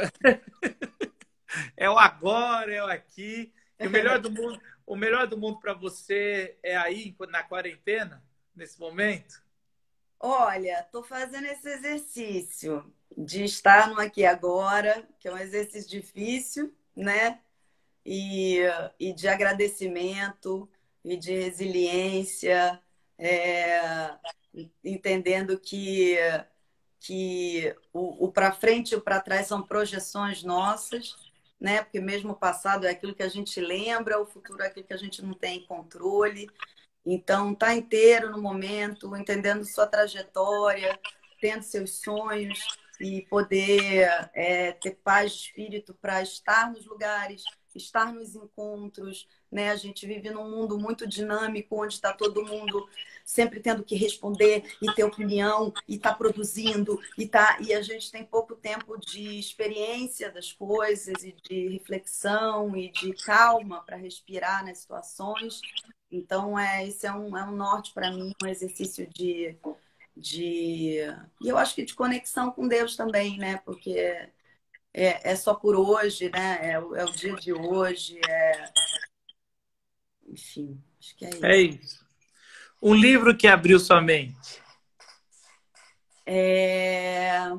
Speaker 1: É o agora, é o aqui. E o melhor do mundo, o melhor do mundo para você é aí na quarentena, nesse momento?
Speaker 2: Olha, estou fazendo esse exercício de estar no aqui e agora, que é um exercício difícil, né? E, e de agradecimento e de resiliência, é, entendendo que, que o, o para frente e o para trás são projeções nossas, né? Porque mesmo o passado é aquilo que a gente lembra, o futuro é aquilo que a gente não tem controle. Então, tá inteiro no momento, entendendo sua trajetória, tendo seus sonhos e poder é, ter paz de espírito para estar nos lugares, estar nos encontros, né? A gente vive num mundo muito dinâmico, onde está todo mundo sempre tendo que responder e ter opinião e tá produzindo e tá e a gente tem pouco tempo de experiência das coisas e de reflexão e de calma para respirar nas situações. Então, é, esse é um, é um norte para mim, um exercício de, de. E eu acho que de conexão com Deus também, né? Porque é, é só por hoje, né? É, o- é o dia de hoje, é... enfim, acho que é
Speaker 1: É
Speaker 2: isso.
Speaker 1: isso. Um livro que abriu sua mente.
Speaker 2: É...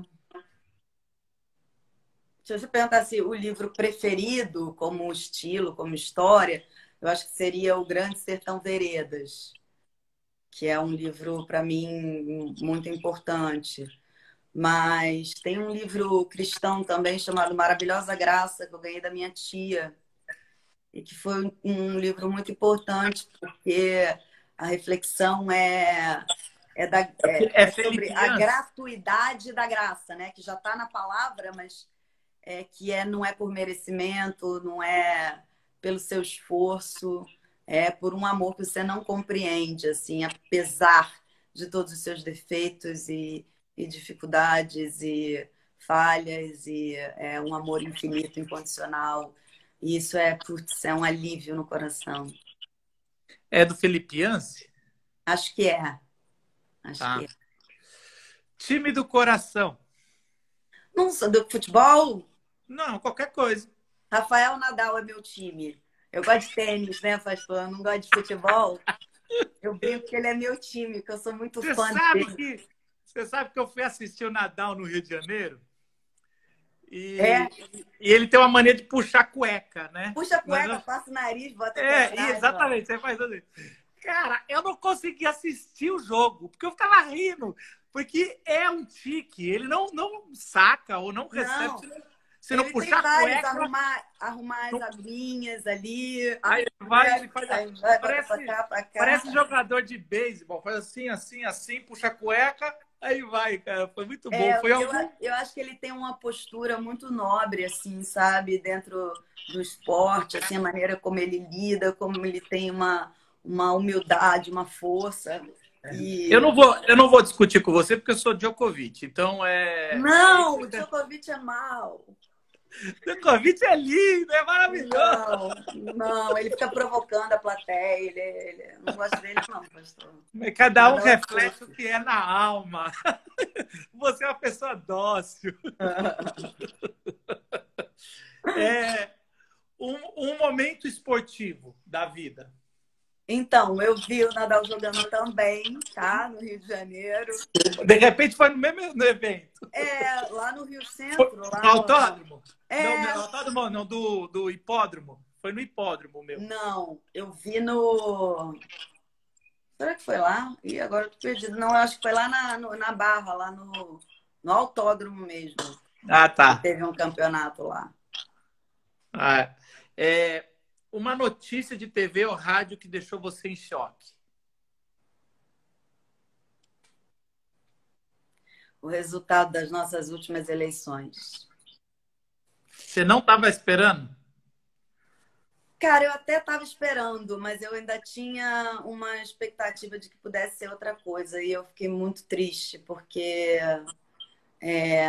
Speaker 2: Se você perguntasse o livro preferido, como estilo, como história, eu acho que seria O Grande Sertão Veredas, que é um livro, para mim, muito importante. Mas tem um livro cristão também chamado Maravilhosa Graça, que eu ganhei da minha tia, e que foi um um livro muito importante, porque a reflexão é, é, da, é,
Speaker 1: É
Speaker 2: é sobre
Speaker 1: Felipe
Speaker 2: a
Speaker 1: Yans?
Speaker 2: gratuidade da graça, né? Que já está na palavra, mas é, que é, não é por merecimento, não é pelo seu esforço, é por um amor que você não compreende, assim, apesar de todos os seus defeitos e, e dificuldades e falhas, e é um amor infinito, incondicional. E isso é, putz, é um alívio no coração.
Speaker 1: É do Filipianse?
Speaker 2: Acho que é. Acho que
Speaker 1: Tá.
Speaker 2: é.
Speaker 1: Time do coração?
Speaker 2: Não sou do futebol?
Speaker 1: Não, qualquer coisa.
Speaker 2: Rafael Nadal é meu time. Eu gosto de tênis, né, pastor? Eu não gosto de futebol. Eu brinco que ele é meu time, que eu sou muito
Speaker 1: Você
Speaker 2: fã
Speaker 1: sabe
Speaker 2: dele.
Speaker 1: que, você sabe que eu fui assistir o Nadal no Rio de Janeiro
Speaker 2: É,
Speaker 1: e, e ele tem uma mania de puxar cueca, né?
Speaker 2: puxa a
Speaker 1: Mas
Speaker 2: cueca,
Speaker 1: eu-
Speaker 2: passa o nariz, bota aqui
Speaker 1: é, e
Speaker 2: atrás, ó.
Speaker 1: exatamente, você faz assim. Cara, eu não consegui assistir o jogo, porque eu ficava rindo, porque é um tique, ele não, não saca ou não recebe
Speaker 2: Não,
Speaker 1: se não, se não
Speaker 2: ele tem
Speaker 1: puxar a
Speaker 2: vários,
Speaker 1: cueca.
Speaker 2: arrumar, arrumar as
Speaker 1: não-
Speaker 2: aguinhas ali,
Speaker 1: Aí ele vai,
Speaker 2: né?
Speaker 1: ele faz.
Speaker 2: Aí vai, bota pra
Speaker 1: Parece,
Speaker 2: cá, pra cá.
Speaker 1: parece jogador de beisebol, faz assim, assim, assim, puxa a cueca, aí vai, cara. Foi muito bom.
Speaker 2: É,
Speaker 1: Foi
Speaker 2: eu,
Speaker 1: algum.
Speaker 2: eu acho que ele tem uma postura muito nobre, assim, sabe? Dentro do esporte, assim, a maneira como ele lida, como ele tem uma, uma humildade, uma força.
Speaker 1: Eu
Speaker 2: E
Speaker 1: não vou, eu não vou discutir com você porque eu sou Djokovic. Então é.
Speaker 2: não, o Djokovic é mal.
Speaker 1: Djokovic é lindo, é maravilhoso.
Speaker 2: Não, não, ele fica provocando a plateia. Ele, ele, eu não gosto dele, não, pastor.
Speaker 1: Mas cada um
Speaker 2: Nada
Speaker 1: reflete o
Speaker 2: fofo.
Speaker 1: que é na alma. Você é uma pessoa dócil. É um, um momento esportivo da vida.
Speaker 2: Então, eu vi o Nadal jogando também, tá? No Rio de Janeiro.
Speaker 1: De repente foi no mesmo evento.
Speaker 2: É, lá no Rio
Speaker 1: Foi
Speaker 2: Centro, lá
Speaker 1: no
Speaker 2: no.
Speaker 1: autódromo? Não,
Speaker 2: É,
Speaker 1: não, autódromo não, do, do hipódromo. Foi no hipódromo, meu.
Speaker 2: não, eu vi no. Será que foi lá? E agora eu tô perdido. Não, eu acho que foi lá na, no- na Barra, lá no, no autódromo mesmo.
Speaker 1: Ah,
Speaker 2: Que
Speaker 1: tá.
Speaker 2: teve um campeonato lá.
Speaker 1: Ah, é uma notícia de T V ou rádio que deixou você em choque.
Speaker 2: O resultado das nossas últimas eleições.
Speaker 1: Você não estava esperando?
Speaker 2: Cara, eu até estava esperando, mas eu ainda tinha uma expectativa de que pudesse ser outra coisa. E eu fiquei muito triste, porque. É...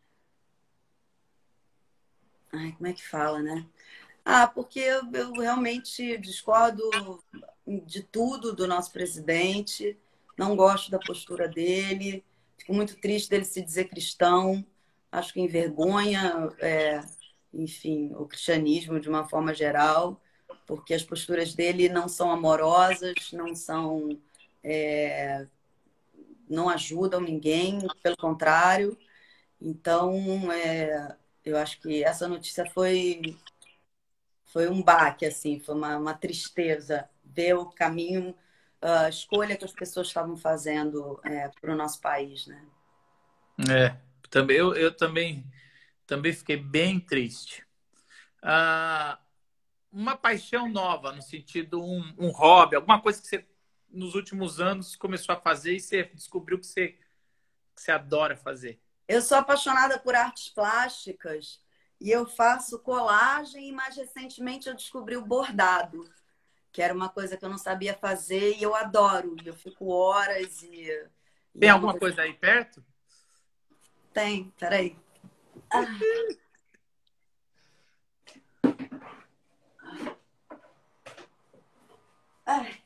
Speaker 2: Ai, como é que fala, né? Ah, porque eu, eu realmente discordo de tudo do nosso presidente, não gosto da postura dele, fico muito triste dele se dizer cristão, acho que envergonha, é, enfim, o cristianismo de uma forma geral, porque as posturas dele não são amorosas, não são, é, não ajudam ninguém, pelo contrário. Então, é, eu acho que essa notícia foi foi um baque, assim, foi uma, uma tristeza ver o caminho, a escolha que as pessoas estavam fazendo é, para o nosso país, né?
Speaker 1: É, também, eu, eu também, também fiquei bem triste. Ah, uma paixão nova, no sentido um, um hobby, alguma coisa que você, nos últimos anos, começou a fazer e você descobriu que você, que você adora fazer.
Speaker 2: Eu sou apaixonada por artes plásticas e eu faço colagem e mais recentemente eu descobri o bordado, que era uma coisa que eu não sabia fazer e eu adoro. Eu fico horas e, e
Speaker 1: Tem
Speaker 2: é uma
Speaker 1: alguma
Speaker 2: coisa...
Speaker 1: coisa aí perto?
Speaker 2: Tem, peraí. Ah, ai.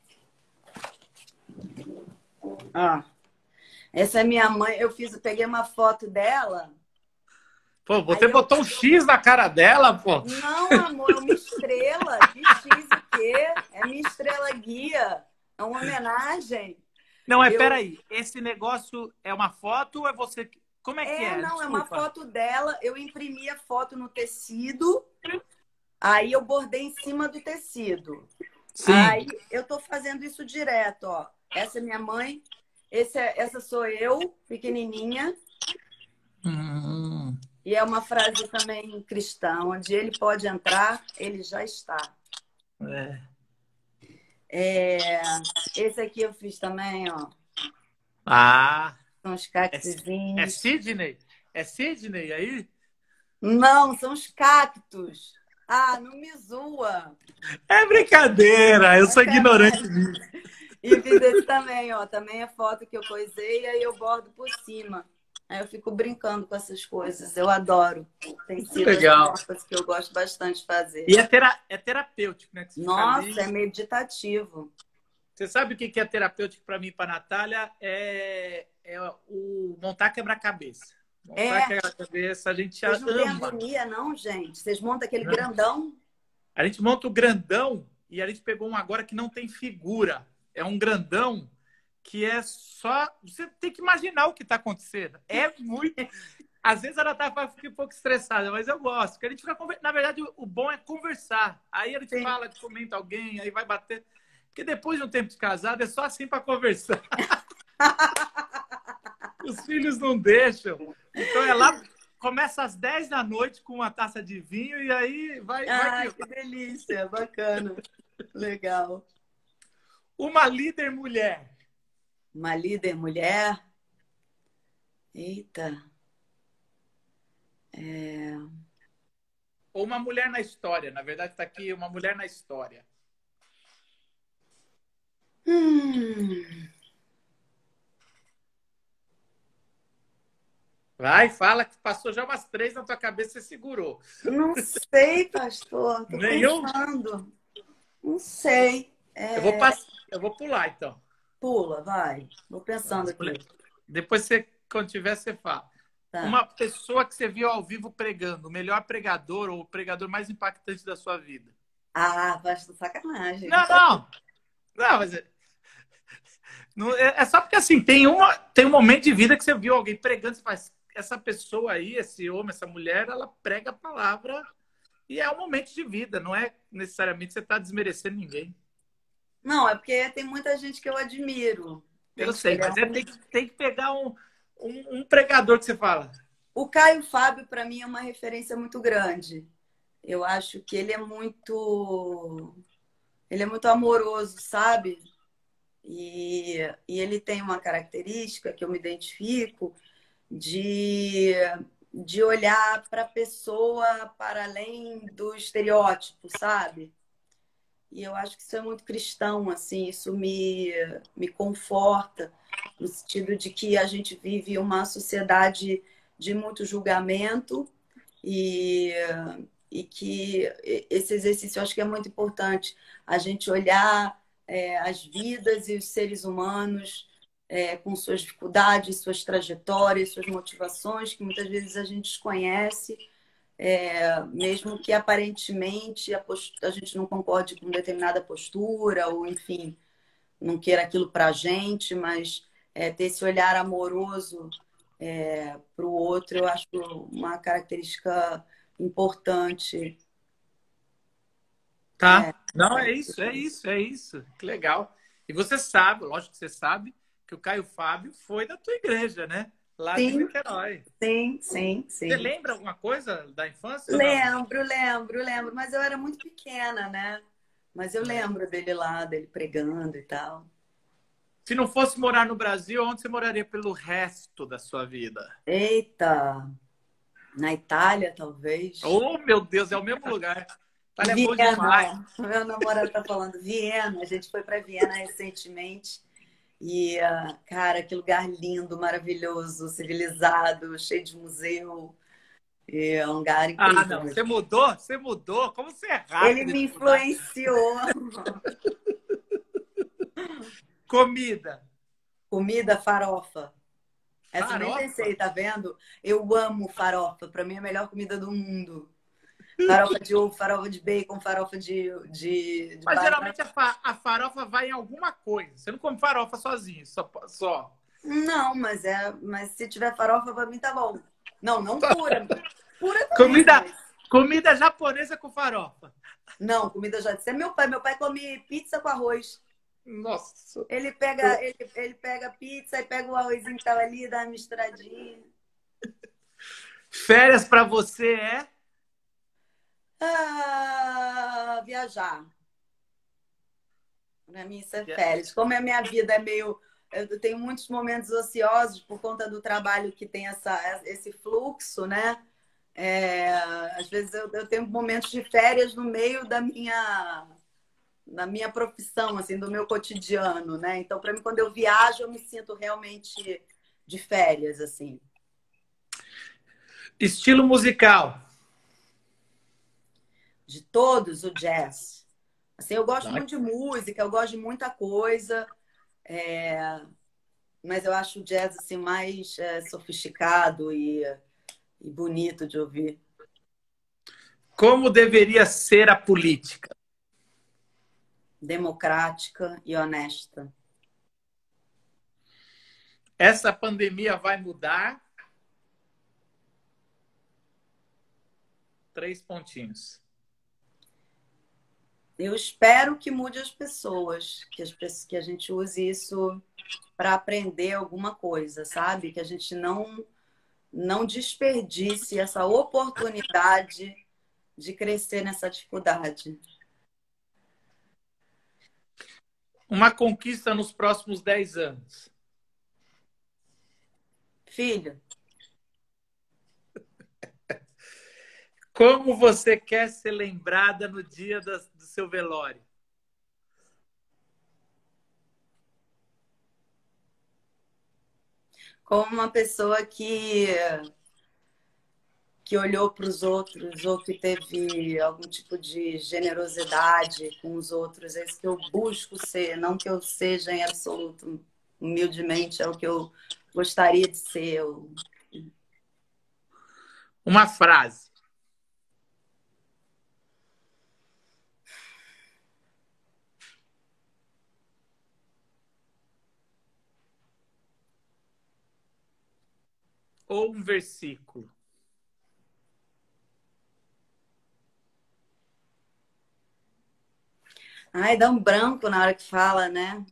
Speaker 2: Ah. Essa é minha mãe. Eu fiz, eu peguei uma foto dela.
Speaker 1: Pô, você
Speaker 2: Aí eu,
Speaker 1: botou um X na cara dela, pô.
Speaker 2: não, amor, é uma estrela. Que X o quê? É minha estrela guia. É uma homenagem.
Speaker 1: Não, é,
Speaker 2: Eu,
Speaker 1: peraí. Esse negócio é uma foto ou é você? que- Como é que
Speaker 2: é,
Speaker 1: é?
Speaker 2: não, é uma
Speaker 1: Desculpa.
Speaker 2: foto dela. Eu imprimi a foto no tecido. Aí eu bordei em cima do tecido.
Speaker 1: Sim.
Speaker 2: Aí eu tô fazendo isso direto, ó. Essa é minha mãe. Esse é, essa sou eu, pequenininha.
Speaker 1: Hum,
Speaker 2: E é uma frase também cristã, onde ele pode entrar, ele já está.
Speaker 1: é.
Speaker 2: É, esse aqui eu fiz também, ó.
Speaker 1: Ah,
Speaker 2: São os
Speaker 1: é, é
Speaker 2: cactezinhos.
Speaker 1: Sidney? É Sidney aí?
Speaker 2: Não, são os cactos. Ah, não me zoa.
Speaker 1: É brincadeira, eu sou ignorante nisso.
Speaker 2: E fiz esse também, ó. Também é foto que eu coisei e aí eu bordo por cima. Aí eu fico brincando com essas coisas. Eu adoro. Tem sido
Speaker 1: Legal.
Speaker 2: as coisas que eu gosto bastante de fazer.
Speaker 1: E é, tera é terapêutico, né? Que você fica
Speaker 2: Nossa,
Speaker 1: ali.
Speaker 2: é meditativo.
Speaker 1: Você sabe o que é terapêutico para mim e para a Natália? É, é o montar quebra-cabeça. Montar
Speaker 2: É,
Speaker 1: quebra-cabeça, a gente
Speaker 2: vocês não têm
Speaker 1: ama.
Speaker 2: agonia, não, gente? Vocês montam aquele
Speaker 1: Né?
Speaker 2: grandão?
Speaker 1: A gente monta o grandão e a gente pegou um agora que não tem figura. É um grandão que é só... Você tem que imaginar o que está acontecendo. É muito... Às vezes a Natália fica um pouco estressada, mas eu gosto. Porque a gente fica... Na verdade, o bom é conversar. Aí a gente
Speaker 2: Sim.
Speaker 1: fala, comenta alguém, aí vai bater... Porque depois de um tempo de casado, é só assim para conversar. Os filhos não deixam. Então é lá, começa às dez da noite com uma taça de vinho e aí vai...
Speaker 2: Ai,
Speaker 1: vai...
Speaker 2: que delícia, bacana. Legal.
Speaker 1: Uma líder mulher.
Speaker 2: Uma líder mulher? Eita. É...
Speaker 1: Ou uma mulher na história. Na verdade, está aqui uma mulher na história.
Speaker 2: Hum...
Speaker 1: Vai, fala que passou já umas três na tua cabeça e você segurou.
Speaker 2: Não sei, pastor. Tô
Speaker 1: Nenhum?
Speaker 2: pensando. Não sei. É...
Speaker 1: Eu vou passar, eu vou pular, então.
Speaker 2: Pula, vai. Vou pensando aqui.
Speaker 1: Depois, você, quando tiver, você fala.
Speaker 2: Tá.
Speaker 1: Uma pessoa que você viu ao vivo pregando, o melhor pregador ou o pregador mais impactante da sua vida.
Speaker 2: Ah, pastor, sacanagem.
Speaker 1: Não, não. Não, mas é, não, é, é só porque assim, tem, uma, tem um momento de vida que você viu alguém pregando, você faz, essa pessoa aí, esse homem, essa mulher, ela prega a palavra e é um momento de vida, não é necessariamente você está desmerecendo ninguém.
Speaker 2: Não, é porque tem muita gente que eu admiro. Tem
Speaker 1: Eu
Speaker 2: que
Speaker 1: sei,
Speaker 2: pegar
Speaker 1: mas é,
Speaker 2: um-
Speaker 1: tem, que- tem que pegar um, um, um pregador que você fala.
Speaker 2: O Caio Fábio, para mim, é uma referência muito grande. Eu acho que ele é muito. Ele é muito amoroso, sabe? E, e ele tem uma característica que eu me identifico de, de olhar para a pessoa para além do estereótipo, sabe? E eu acho que isso é muito cristão, assim, isso me, me conforta, no sentido de que a gente vive uma sociedade de muito julgamento e, e que esse exercício eu acho que é muito importante, a gente olhar é, as vidas e os seres humanos é, com suas dificuldades, suas trajetórias, suas motivações, que muitas vezes a gente desconhece. É, mesmo que aparentemente a, postura, a gente não concorde com determinada postura, ou enfim, não queira aquilo para a gente, mas é, ter esse olhar amoroso é, para o outro, eu acho uma característica importante.
Speaker 1: Tá?
Speaker 2: É,
Speaker 1: Não, é isso, é isso, é isso. Que legal. E você sabe, lógico que você sabe, que o Caio Fábio foi da tua igreja, né? Lá de
Speaker 2: sim,
Speaker 1: Niterói.
Speaker 2: sim, sim,
Speaker 1: Você
Speaker 2: sim.
Speaker 1: lembra alguma coisa da infância ou não?
Speaker 2: Lembro, lembro, lembro, mas eu era muito pequena, né? Mas eu
Speaker 1: É.
Speaker 2: lembro dele lá, dele pregando e tal.
Speaker 1: Se não fosse morar no Brasil, onde você moraria pelo resto da sua vida?
Speaker 2: Eita, na Itália, talvez.
Speaker 1: Oh, meu Deus, é o mesmo lugar. Itália é bom demais.
Speaker 2: Viena. Meu namorado tá falando Viena. A gente foi para Viena recentemente. E, ah, cara, que lugar lindo, maravilhoso, civilizado, cheio de museu. E é um lugar
Speaker 1: Ah,
Speaker 2: incrível.
Speaker 1: não, você mudou? Você mudou? Como você é
Speaker 2: Ele
Speaker 1: rápido
Speaker 2: me
Speaker 1: de mudar?
Speaker 2: influenciou.
Speaker 1: Comida.
Speaker 2: Comida, farofa. Essa eu nem
Speaker 1: Farofa.
Speaker 2: pensei, tá vendo? Eu amo farofa. Para mim é a melhor comida do mundo. Farofa de ovo, farofa de bacon, farofa de, de, de
Speaker 1: Mas
Speaker 2: batata.
Speaker 1: geralmente a, fa a farofa vai em alguma coisa. Você não come farofa sozinho, só. só.
Speaker 2: Não, mas é, mas se tiver farofa, pra mim tá bom. Não, não pura. Pura também,
Speaker 1: Comida,
Speaker 2: mas...
Speaker 1: comida japonesa com farofa.
Speaker 2: Não, comida já disse. É meu pai. Meu pai come pizza com arroz.
Speaker 1: Nossa.
Speaker 2: Ele pega, ele, ele pega a pizza e pega o arrozinho que tava ali, dá uma misturadinha.
Speaker 1: Férias pra você é?
Speaker 2: Ah, viajar. Pra mim isso é férias. Como a minha vida é meio... Eu tenho muitos momentos ociosos por conta do trabalho que tem essa, esse fluxo, né? É, às vezes eu, eu tenho momentos de férias no meio da minha, da minha profissão, assim, do meu cotidiano, né? Então, para mim, quando eu viajo, eu me sinto realmente de férias, assim.
Speaker 1: Estilo musical.
Speaker 2: De todos, o jazz. Assim, eu gosto
Speaker 1: Não,
Speaker 2: muito de música, eu gosto de muita coisa, é, mas eu acho o jazz assim, mais é, sofisticado e, e bonito de ouvir.
Speaker 1: como deveria ser a política?
Speaker 2: Democrática e honesta.
Speaker 1: Essa pandemia vai mudar? Três pontinhos.
Speaker 2: Eu espero que mude as pessoas, que, as, pessoas- que a gente use isso para aprender alguma coisa, sabe? Que a gente não, não desperdice essa oportunidade de crescer nessa dificuldade.
Speaker 1: Uma conquista nos próximos dez anos.
Speaker 2: Filho,
Speaker 1: Como você quer ser lembrada no dia do seu velório?
Speaker 2: como uma pessoa que, que olhou para os outros ou que teve algum tipo de generosidade com os outros, é isso que eu busco ser, não que eu seja em absoluto, humildemente, é o que eu gostaria de ser. Eu...
Speaker 1: Uma frase. Ou um versículo.
Speaker 2: Ai, dá um branco na hora que fala, né?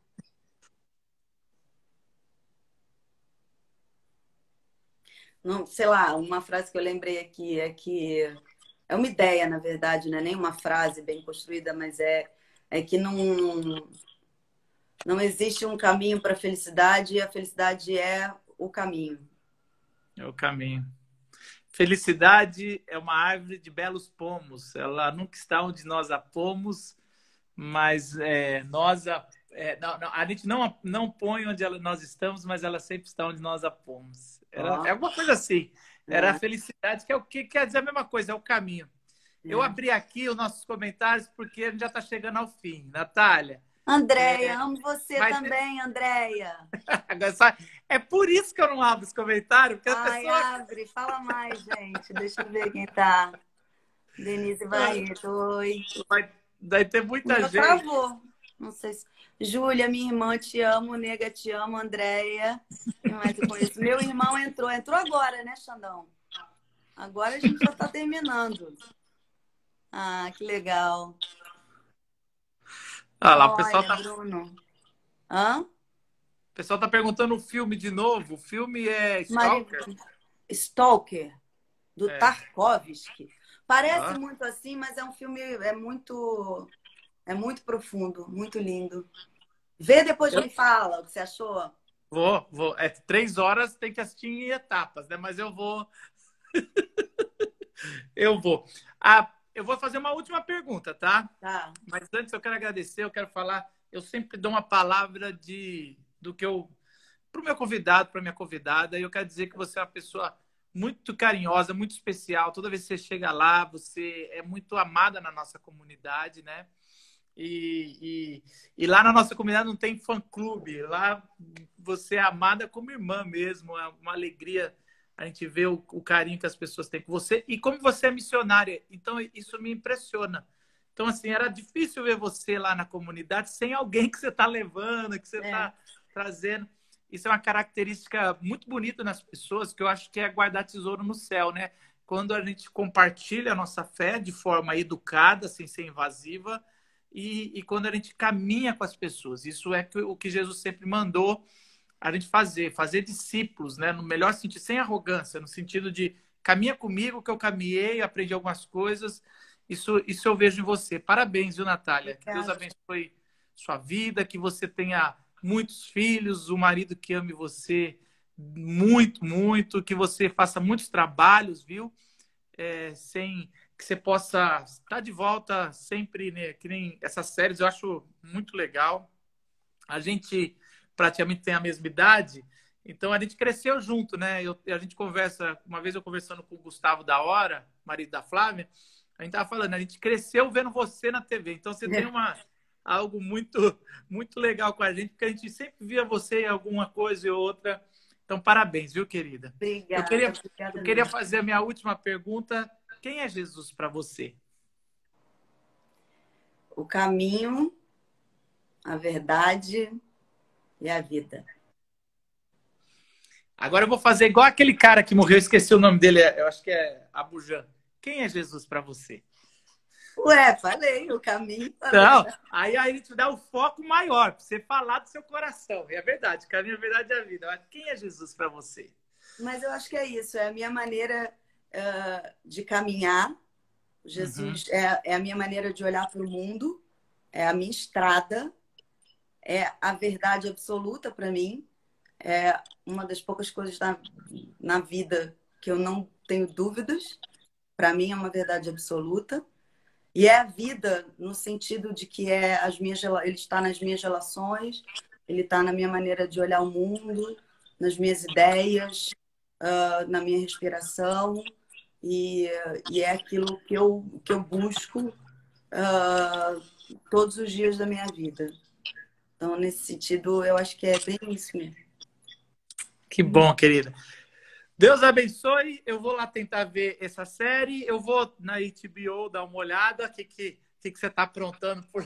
Speaker 2: Não, sei lá, uma frase que eu lembrei aqui é que é uma ideia, na verdade, não é nem uma frase bem construída, mas é, é que não, não existe um caminho para a felicidade e a felicidade é o caminho.
Speaker 1: É o caminho. Felicidade é uma árvore de belos pomos. Ela nunca está onde nós a pomos, mas é, nós a, é, não, não, a gente não, não põe onde ela, nós estamos, mas ela sempre está onde nós a pomos. Era,
Speaker 2: Ó,
Speaker 1: é alguma coisa assim. Era a
Speaker 2: é,
Speaker 1: felicidade, que é o que quer dizer a mesma coisa, é o caminho. Eu
Speaker 2: é.
Speaker 1: abri aqui os nossos comentários porque a gente já está chegando ao fim. Natália,
Speaker 2: Andréia,
Speaker 1: é,
Speaker 2: amo você
Speaker 1: mas
Speaker 2: também, Andréia.
Speaker 1: agora só- é por isso que eu não abro os comentários, porque a
Speaker 2: Ai,
Speaker 1: pessoa
Speaker 2: abre, fala mais, gente. Deixa eu ver quem tá. Denise Barreto, oi.
Speaker 1: vai, vai ter
Speaker 2: O
Speaker 1: muita
Speaker 2: meu
Speaker 1: gente.
Speaker 2: travou. Não sei se. Júlia, minha irmã, te amo. Nega, te amo. Andréia. Quem mais eu conheço? Meu irmão entrou. Entrou agora, né, Xandão? Agora a gente já tá terminando. Ah, que legal.
Speaker 1: Ah lá, o pessoal
Speaker 2: Olha,
Speaker 1: tá, o
Speaker 2: Bruno. Hã?
Speaker 1: pessoal tá perguntando o filme de novo. O filme é
Speaker 2: Mari...
Speaker 1: Stalker?
Speaker 2: Stalker, do
Speaker 1: É.
Speaker 2: Tarkovsky. Parece
Speaker 1: Ah,
Speaker 2: muito assim, mas é um filme é muito é muito profundo, muito lindo. Vê depois
Speaker 1: eu
Speaker 2: me fala o que você achou.
Speaker 1: vou, vou. É três horas, tem que assistir em etapas, né? Mas eu vou, eu vou. Ah, eu vou fazer uma última pergunta, tá?
Speaker 2: Tá.
Speaker 1: Mas antes eu quero agradecer, eu quero falar. Eu sempre dou uma palavra de do que eu para o meu convidado, para minha convidada, e eu quero dizer que você é uma pessoa muito carinhosa, muito especial. Toda vez que você chega lá, você é muito amada na nossa comunidade, né? E, e, e lá na nossa comunidade não tem fã-clube. Lá você é amada como irmã mesmo. É uma alegria a gente ver o, o carinho que as pessoas têm com você. E como você é missionária. Então, isso me impressiona. Então, assim, era difícil ver você lá na comunidade sem alguém que você está levando, que você
Speaker 2: É.
Speaker 1: está trazendo. Isso é uma característica muito bonita nas pessoas, que eu acho que é guardar tesouro no céu, né? Quando a gente compartilha a nossa fé de forma educada, sem ser invasiva, e, e quando a gente caminha com as pessoas. Isso é o que Jesus sempre mandou a gente fazer, fazer discípulos, né? No melhor sentido, sem arrogância, no sentido de caminha comigo que eu caminhei, aprendi algumas coisas. Isso, isso eu vejo em você. Parabéns, viu, Natália? Que Deus
Speaker 2: Obrigada.
Speaker 1: abençoe sua vida, que você tenha muitos filhos, um marido que ame você muito, muito, que você faça muitos trabalhos, viu? É, sem que você possa estar de volta sempre, né? Que nem essas séries eu acho muito legal. A gente praticamente tem a mesma idade, Então a gente cresceu junto, né? Eu, a gente conversa, uma vez eu conversando com o Gustavo da Hora, marido da Flávia, a gente tava falando, a gente cresceu vendo você na T V. Então você tem uma, algo muito, muito legal com a gente, porque a gente sempre via você em alguma coisa ou outra. Então, parabéns, viu, querida?
Speaker 2: Obrigada.
Speaker 1: Eu queria,
Speaker 2: Obrigada
Speaker 1: eu queria
Speaker 2: mesmo.
Speaker 1: fazer a minha última pergunta. Quem é Jesus para você?
Speaker 2: O caminho, a verdade e a vida.
Speaker 1: Agora eu vou fazer igual aquele cara que morreu, esqueci o nome dele, eu acho que é Abujan. Quem é Jesus para você?
Speaker 2: Ué, falei, o caminho.
Speaker 1: Não, aí, aí a gente dá o foco maior, para você falar do seu coração. E é verdade, o caminho, a verdade é a vida. Mas quem é Jesus para você?
Speaker 2: Mas eu acho que é isso, é a minha maneira uh, de caminhar.
Speaker 1: Uhum.
Speaker 2: Jesus é, é a minha maneira de olhar para o mundo, é a minha estrada, é a verdade absoluta para mim, é uma das poucas coisas na, na vida que eu não tenho dúvidas. Para mim é uma verdade absoluta. E é a vida no sentido de que é as minhas, ele está nas minhas relações, ele está na minha maneira de olhar o mundo, nas minhas ideias, uh, na minha respiração. E, e é aquilo que eu, que eu busco uh, todos os dias da minha vida. Então, nesse sentido, eu acho que é bem isso mesmo.
Speaker 1: Que bom, querida. Deus abençoe. Eu vou lá tentar ver essa série. Eu vou na H B O dar uma olhada. O que, que, que, que você está aprontando por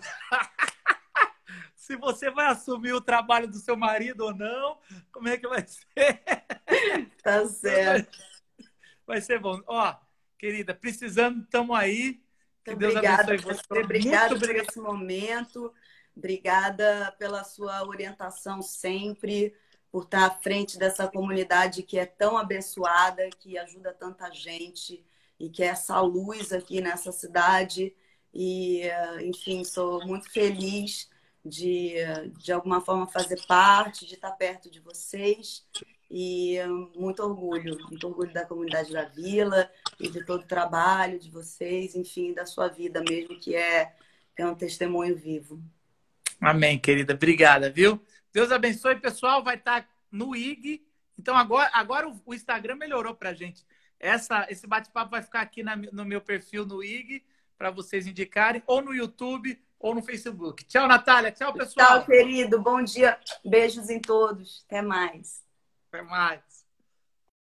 Speaker 1: Se você vai assumir o trabalho do seu marido ou não. Como é que vai ser?
Speaker 2: Tá certo.
Speaker 1: Vai ser bom. Ó, querida, precisando, estamos aí. Que
Speaker 2: Muito
Speaker 1: Deus
Speaker 2: obrigada
Speaker 1: abençoe
Speaker 2: por
Speaker 1: você.
Speaker 2: você, obrigada
Speaker 1: Muito
Speaker 2: por
Speaker 1: obrigado.
Speaker 2: esse momento, obrigada pela sua orientação sempre, por estar à frente dessa comunidade que é tão abençoada, que ajuda tanta gente e que é essa luz aqui nessa cidade. E, enfim, sou muito feliz de, de alguma forma, fazer parte, de estar perto de vocês. E muito orgulho, muito orgulho da comunidade da Vila e de todo o trabalho de vocês, enfim, da sua vida mesmo, que é, que é um testemunho vivo.
Speaker 1: Amém, querida. Obrigada, viu? Deus abençoe, pessoal. Vai estar no I G. Então, agora, agora o Instagram melhorou pra gente. Essa, esse bate-papo vai ficar aqui na, no meu perfil no I G para vocês indicarem, ou no YouTube, ou no Facebook. Tchau, Natália. Tchau,
Speaker 2: Tchau,
Speaker 1: pessoal.
Speaker 2: querido. Bom dia. Beijos em todos. Até mais.
Speaker 1: Até mais.